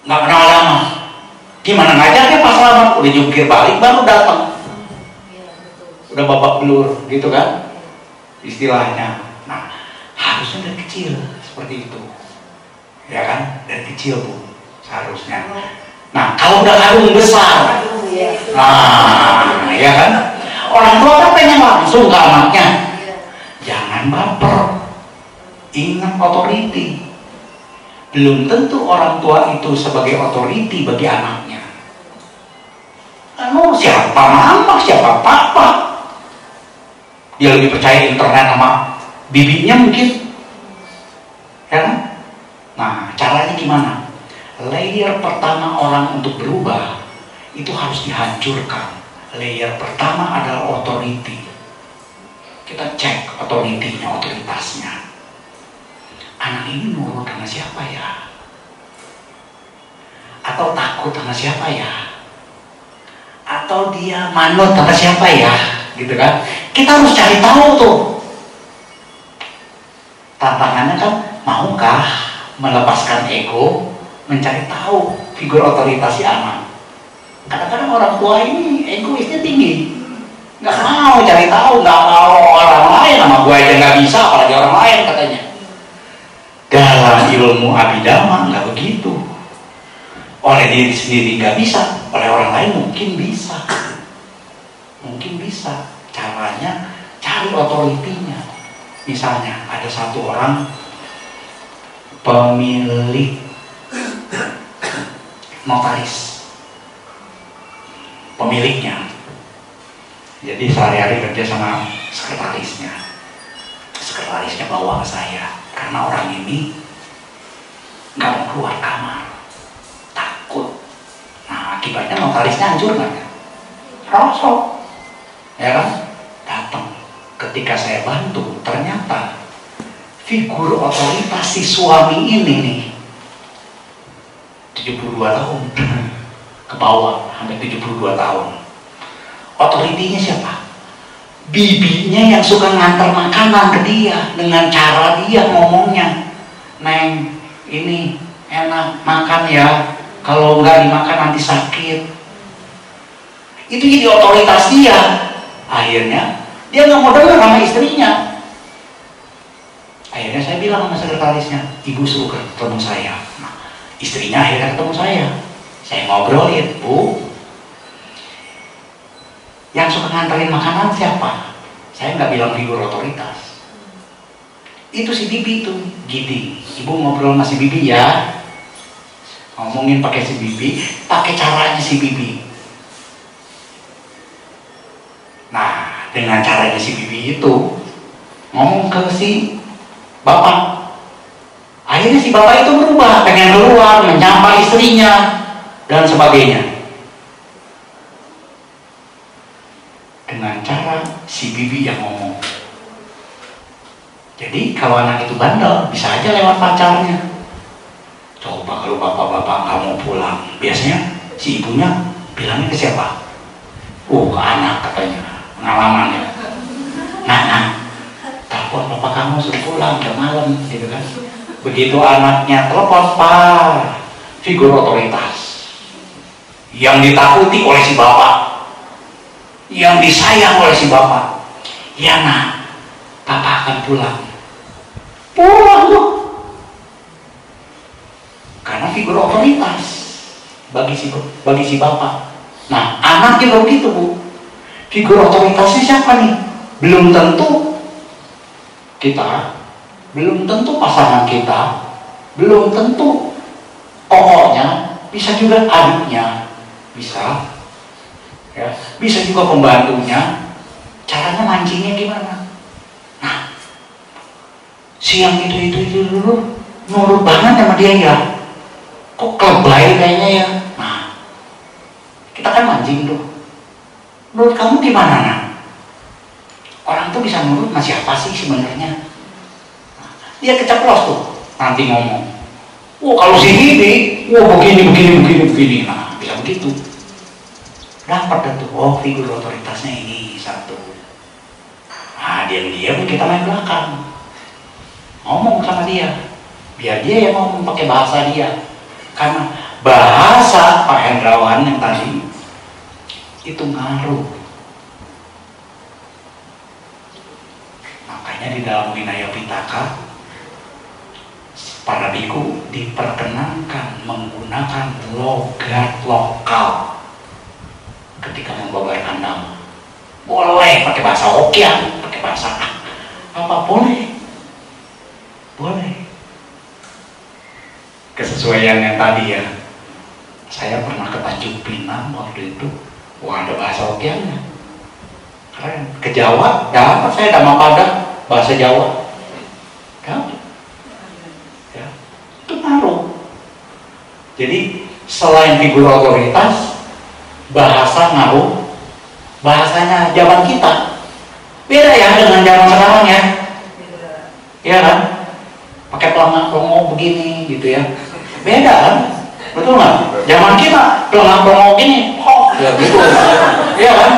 nggak kenal agama. Gimana ngajarnya pas selamat? Udah jungkir balik baru datang. Udah babak belur gitu kan istilahnya. Nah, harusnya dari kecil seperti itu, ya kan, dari kecil Bu seharusnya. Nah, kalau udah karung besar, nah ya kan, orang tua kan pengen langsung ke anaknya. Jangan baper, ingat otoriti. Belum tentu orang tua itu sebagai otoriti bagi anaknya. Anu, siapa mama, siapa papa? Dia lebih percaya internet sama bibinya mungkin, ya kan? Nah, caranya gimana? Layer pertama orang untuk berubah itu harus dihancurkan. Layer pertama adalah otoriti. Kita cek otoritinya, otoritasnya. Anak ini nurut sama siapa ya? Atau takut sama siapa ya? Atau dia manut sama siapa ya? Gitu kan? Kita harus cari tahu tuh. Tantangannya kan, maukah melepaskan ego, mencari tahu figur otoritas si anak? Kadang-kadang orang tua ini egoisnya tinggi, nggak mau cari tahu, nggak mau orang lain, sama gue aja nggak bisa, apalagi orang lain katanya. Dalam ilmu abidama nggak begitu. Oleh diri sendiri nggak bisa, oleh orang lain mungkin bisa. Mungkin bisa. Caranya cari otoritinya. Misalnya ada satu orang pemilik notaris, pemiliknya. Jadi sehari-hari kerja sama sekretarisnya. Sekretarisnya bawa ke saya karena orang ini nggak mau keluar kamar, takut. Nah, akibatnya notarisnya hancur nggak? Rosok, ya kan? Datang. Ketika saya bantu, ternyata figur otoritas si suami ini nih 72 tahun ke bawah, hampir 72 tahun. Otoritinya siapa? Bibinya yang suka ngantar makanan ke dia dengan cara dia ngomongnya. Neng, ini enak, makan ya. Kalau nggak dimakan nanti sakit. Itu jadi otoritas dia. Akhirnya dia nggak mau dengar sama istrinya. Akhirnya saya bilang sama sekretarisnya, ibu suruh ketemu saya. Nah, istrinya akhirnya ketemu saya. Saya ngobrolin, Bu, yang suka nganterin makanan siapa? Saya nggak bilang figur otoritas. Itu si Bibi itu, Gidi. Ibu ngobrol sama si Bibi ya. Ngomongin pakai si Bibi, pakai caranya si Bibi. Nah, dengan caranya si Bibi itu ngomong ke si Bapak. Akhirnya si Bapak itu berubah, pengen keluar, menyapa istrinya dan sebagainya. Dengan cara si Bibi yang ngomong. Jadi kalau anak itu bandel, bisa aja lewat pacarnya. Coba kalau bapak-bapak nggak mau pulang, biasanya si ibunya bilangnya ke siapa? Ke anak katanya, pengalamannya. Nah, telepon bapak kamu suruh pulang, udah malam, gitu kan? Begitu anaknya telepon, Pak, figur otoritas yang ditakuti oleh si bapak, yang disayang oleh si bapak. Ya nak, papa akan pulang. Pulang tuh. Karena figur otoritas bagi si bapak. Nah, anak juga begitu, Bu. Figur otoritasnya siapa nih? Belum tentu kita, belum tentu pasangan kita, belum tentu tokohnya, bisa juga adiknya, bisa. Ya, bisa juga pembantunya. Caranya mancingnya gimana? Nah, siang itu dulu nurut banget sama dia ya. Kok kelebay kayaknya ya. Nah, kita kan mancing tuh. Menurut kamu gimana, Nak? Orang tuh bisa nurut sama siapa sih sebenarnya? Nah, dia keceplos tuh nanti ngomong. Kalau si Bibi, begini. Nah, bisa begitu. Dapat tuh, figur otoritasnya ini satu. Nah, diam-diam kita main belakang, ngomong sama dia, biar dia yang ngomong pakai bahasa dia. Karena bahasa Pak Hendrawan yang tadi itu ngaruh. Makanya di dalam Winaya Pitaka para biku diperkenankan menggunakan logat lokal ketika membawa kandang. Boleh pakai bahasa Hokkien, pakai bahasa apa boleh, boleh. Kesesuaian yang tadi ya. Saya pernah ke Tanjung Pinang waktu itu, wah ada bahasa Hokkiennya, keren. Ke Jawa, dapat saya Dhamma Pada bahasa Jawa, dapat. Ya, itu ngaruh. Jadi selain figur otoritas, bahasa ngaruh. Bahasanya zaman kita beda ya dengan zaman sekarang ya. Iya kan? Pakai pelangak-pelongo begini gitu ya. Beda kan? Betul nggak? Zaman kita pelangak-pelongo gini, ya gitu. Iya kan?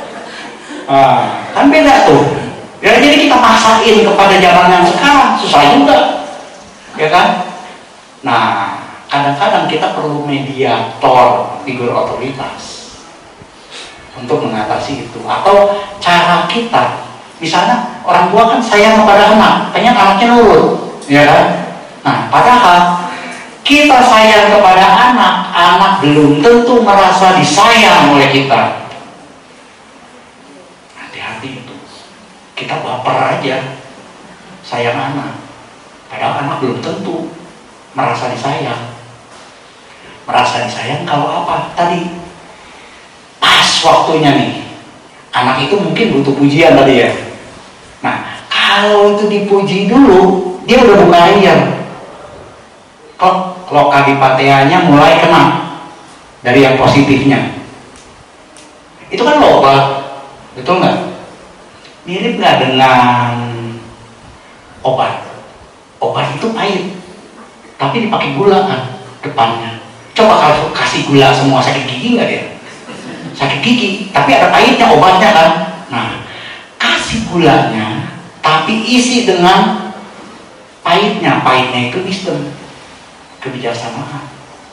Kan beda tuh. Ya, jadi kita paksain kepada zaman yang sekarang susah juga. Ya kan? Nah, kadang-kadang kita perlu mediator figur otoritas untuk mengatasi itu. Atau cara kita, misalnya orang tua kan sayang kepada anak, pengen anaknya nurut, ya kan? Nah, padahal kita sayang kepada anak, anak belum tentu merasa disayang oleh kita. Hati-hati itu. Kita baper aja sayang anak, padahal anak belum tentu merasa disayang. Merasa disayang kalau apa? Tadi pas waktunya nih, anak itu mungkin butuh pujian tadi ya. Nah, kalau itu dipuji dulu, dia udah buka air. Kalau kadipateanya mulai kena dari yang positifnya, itu kan lobat, betul nggak? Mirip nggak dengan obat? Obat itu pahit, tapi dipakai gula kan depannya. Coba kalau kasih gula semua sakit gigi nggak dia? Sakit gigi, tapi ada pahitnya obatnya kan. Nah, kasih gulanya tapi isi dengan pahitnya. Pahitnya itu wisdom, kebijaksanaan.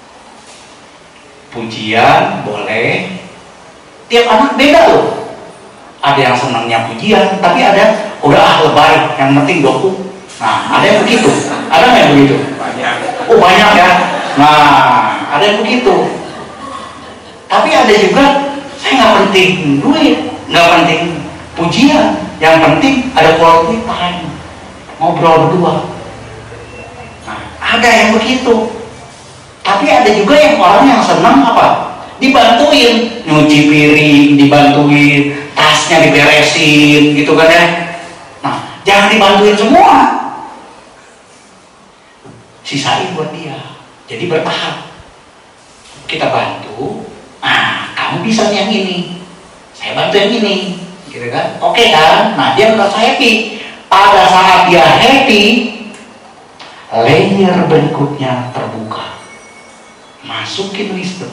Pujian boleh, tiap anak beda loh. Ada yang senangnya pujian, tapi ada udah lebay, yang penting doku. Nah, ada yang begitu, ada nggak yang begitu? Banyak. Oh banyak ya. Nah, ada yang begitu. Tapi ada juga, saya nggak penting duit, nggak penting pujian, yang penting ada quality time, ngobrol berdua. Nah, ada yang begitu. Tapi ada juga yang orang yang senang apa? Dibantuin, nyuci piring, dibantuin, tasnya diberesin, gitu kan ya. Nah, jangan dibantuin semua, sisain buat dia. Jadi bertahap. Kita bantu. Nah, kamu bisa yang ini, saya bantu yang ini, gitu kan? Oke kan? Nah, dia merasa happy. Pada saat dia happy, layer berikutnya terbuka. Masukin wisdom.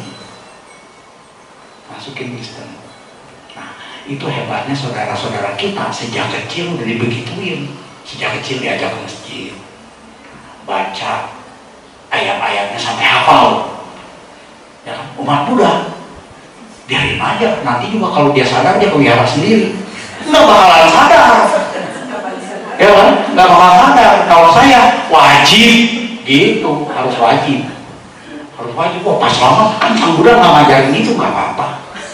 Nah, itu hebatnya saudara-saudara kita. Sejak kecil udah dibegituin. Sejak kecil diajak ke masjid, baca ayat-ayatnya sampai hafal. Ya kan? Umat Buddha, biarin aja, nanti juga kalau dia sadar dia pelihara sendiri. Nggak bakalan sadar, ya kan? Nggak bakalan sadar. Kalau saya wajib gitu, harus wajib. Wah pas banget kan Sang Buddha nggak ngajarin itu, nggak apa-apa.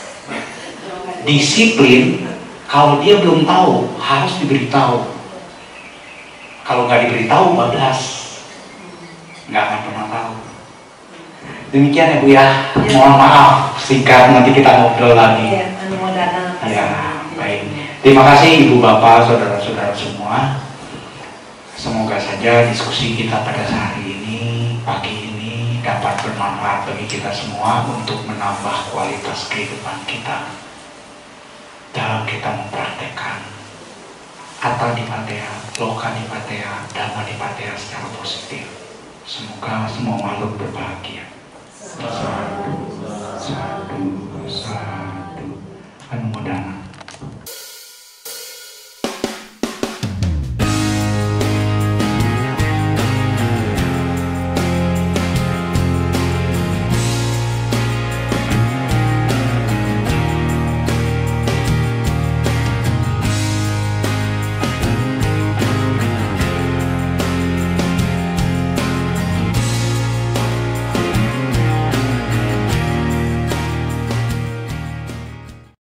Disiplin, kalau dia belum tahu harus diberitahu. Kalau nggak diberitahu bablas, nggak akan pernah tahu. Demikian ya Bu ya. Mohon maaf singkat, nanti kita ngobrol lagi. Ya, baik. Terima kasih Ibu Bapak, saudara-saudara semua. Semoga saja diskusi kita pada hari ini, pagi ini dapat bermanfaat bagi kita semua untuk menambah kualitas kehidupan kita dalam kita mempraktekkan Attadipateya, Lokadipateya, Dhammadipateya secara positif. Semoga semua makhluk berbahagia. Sadu.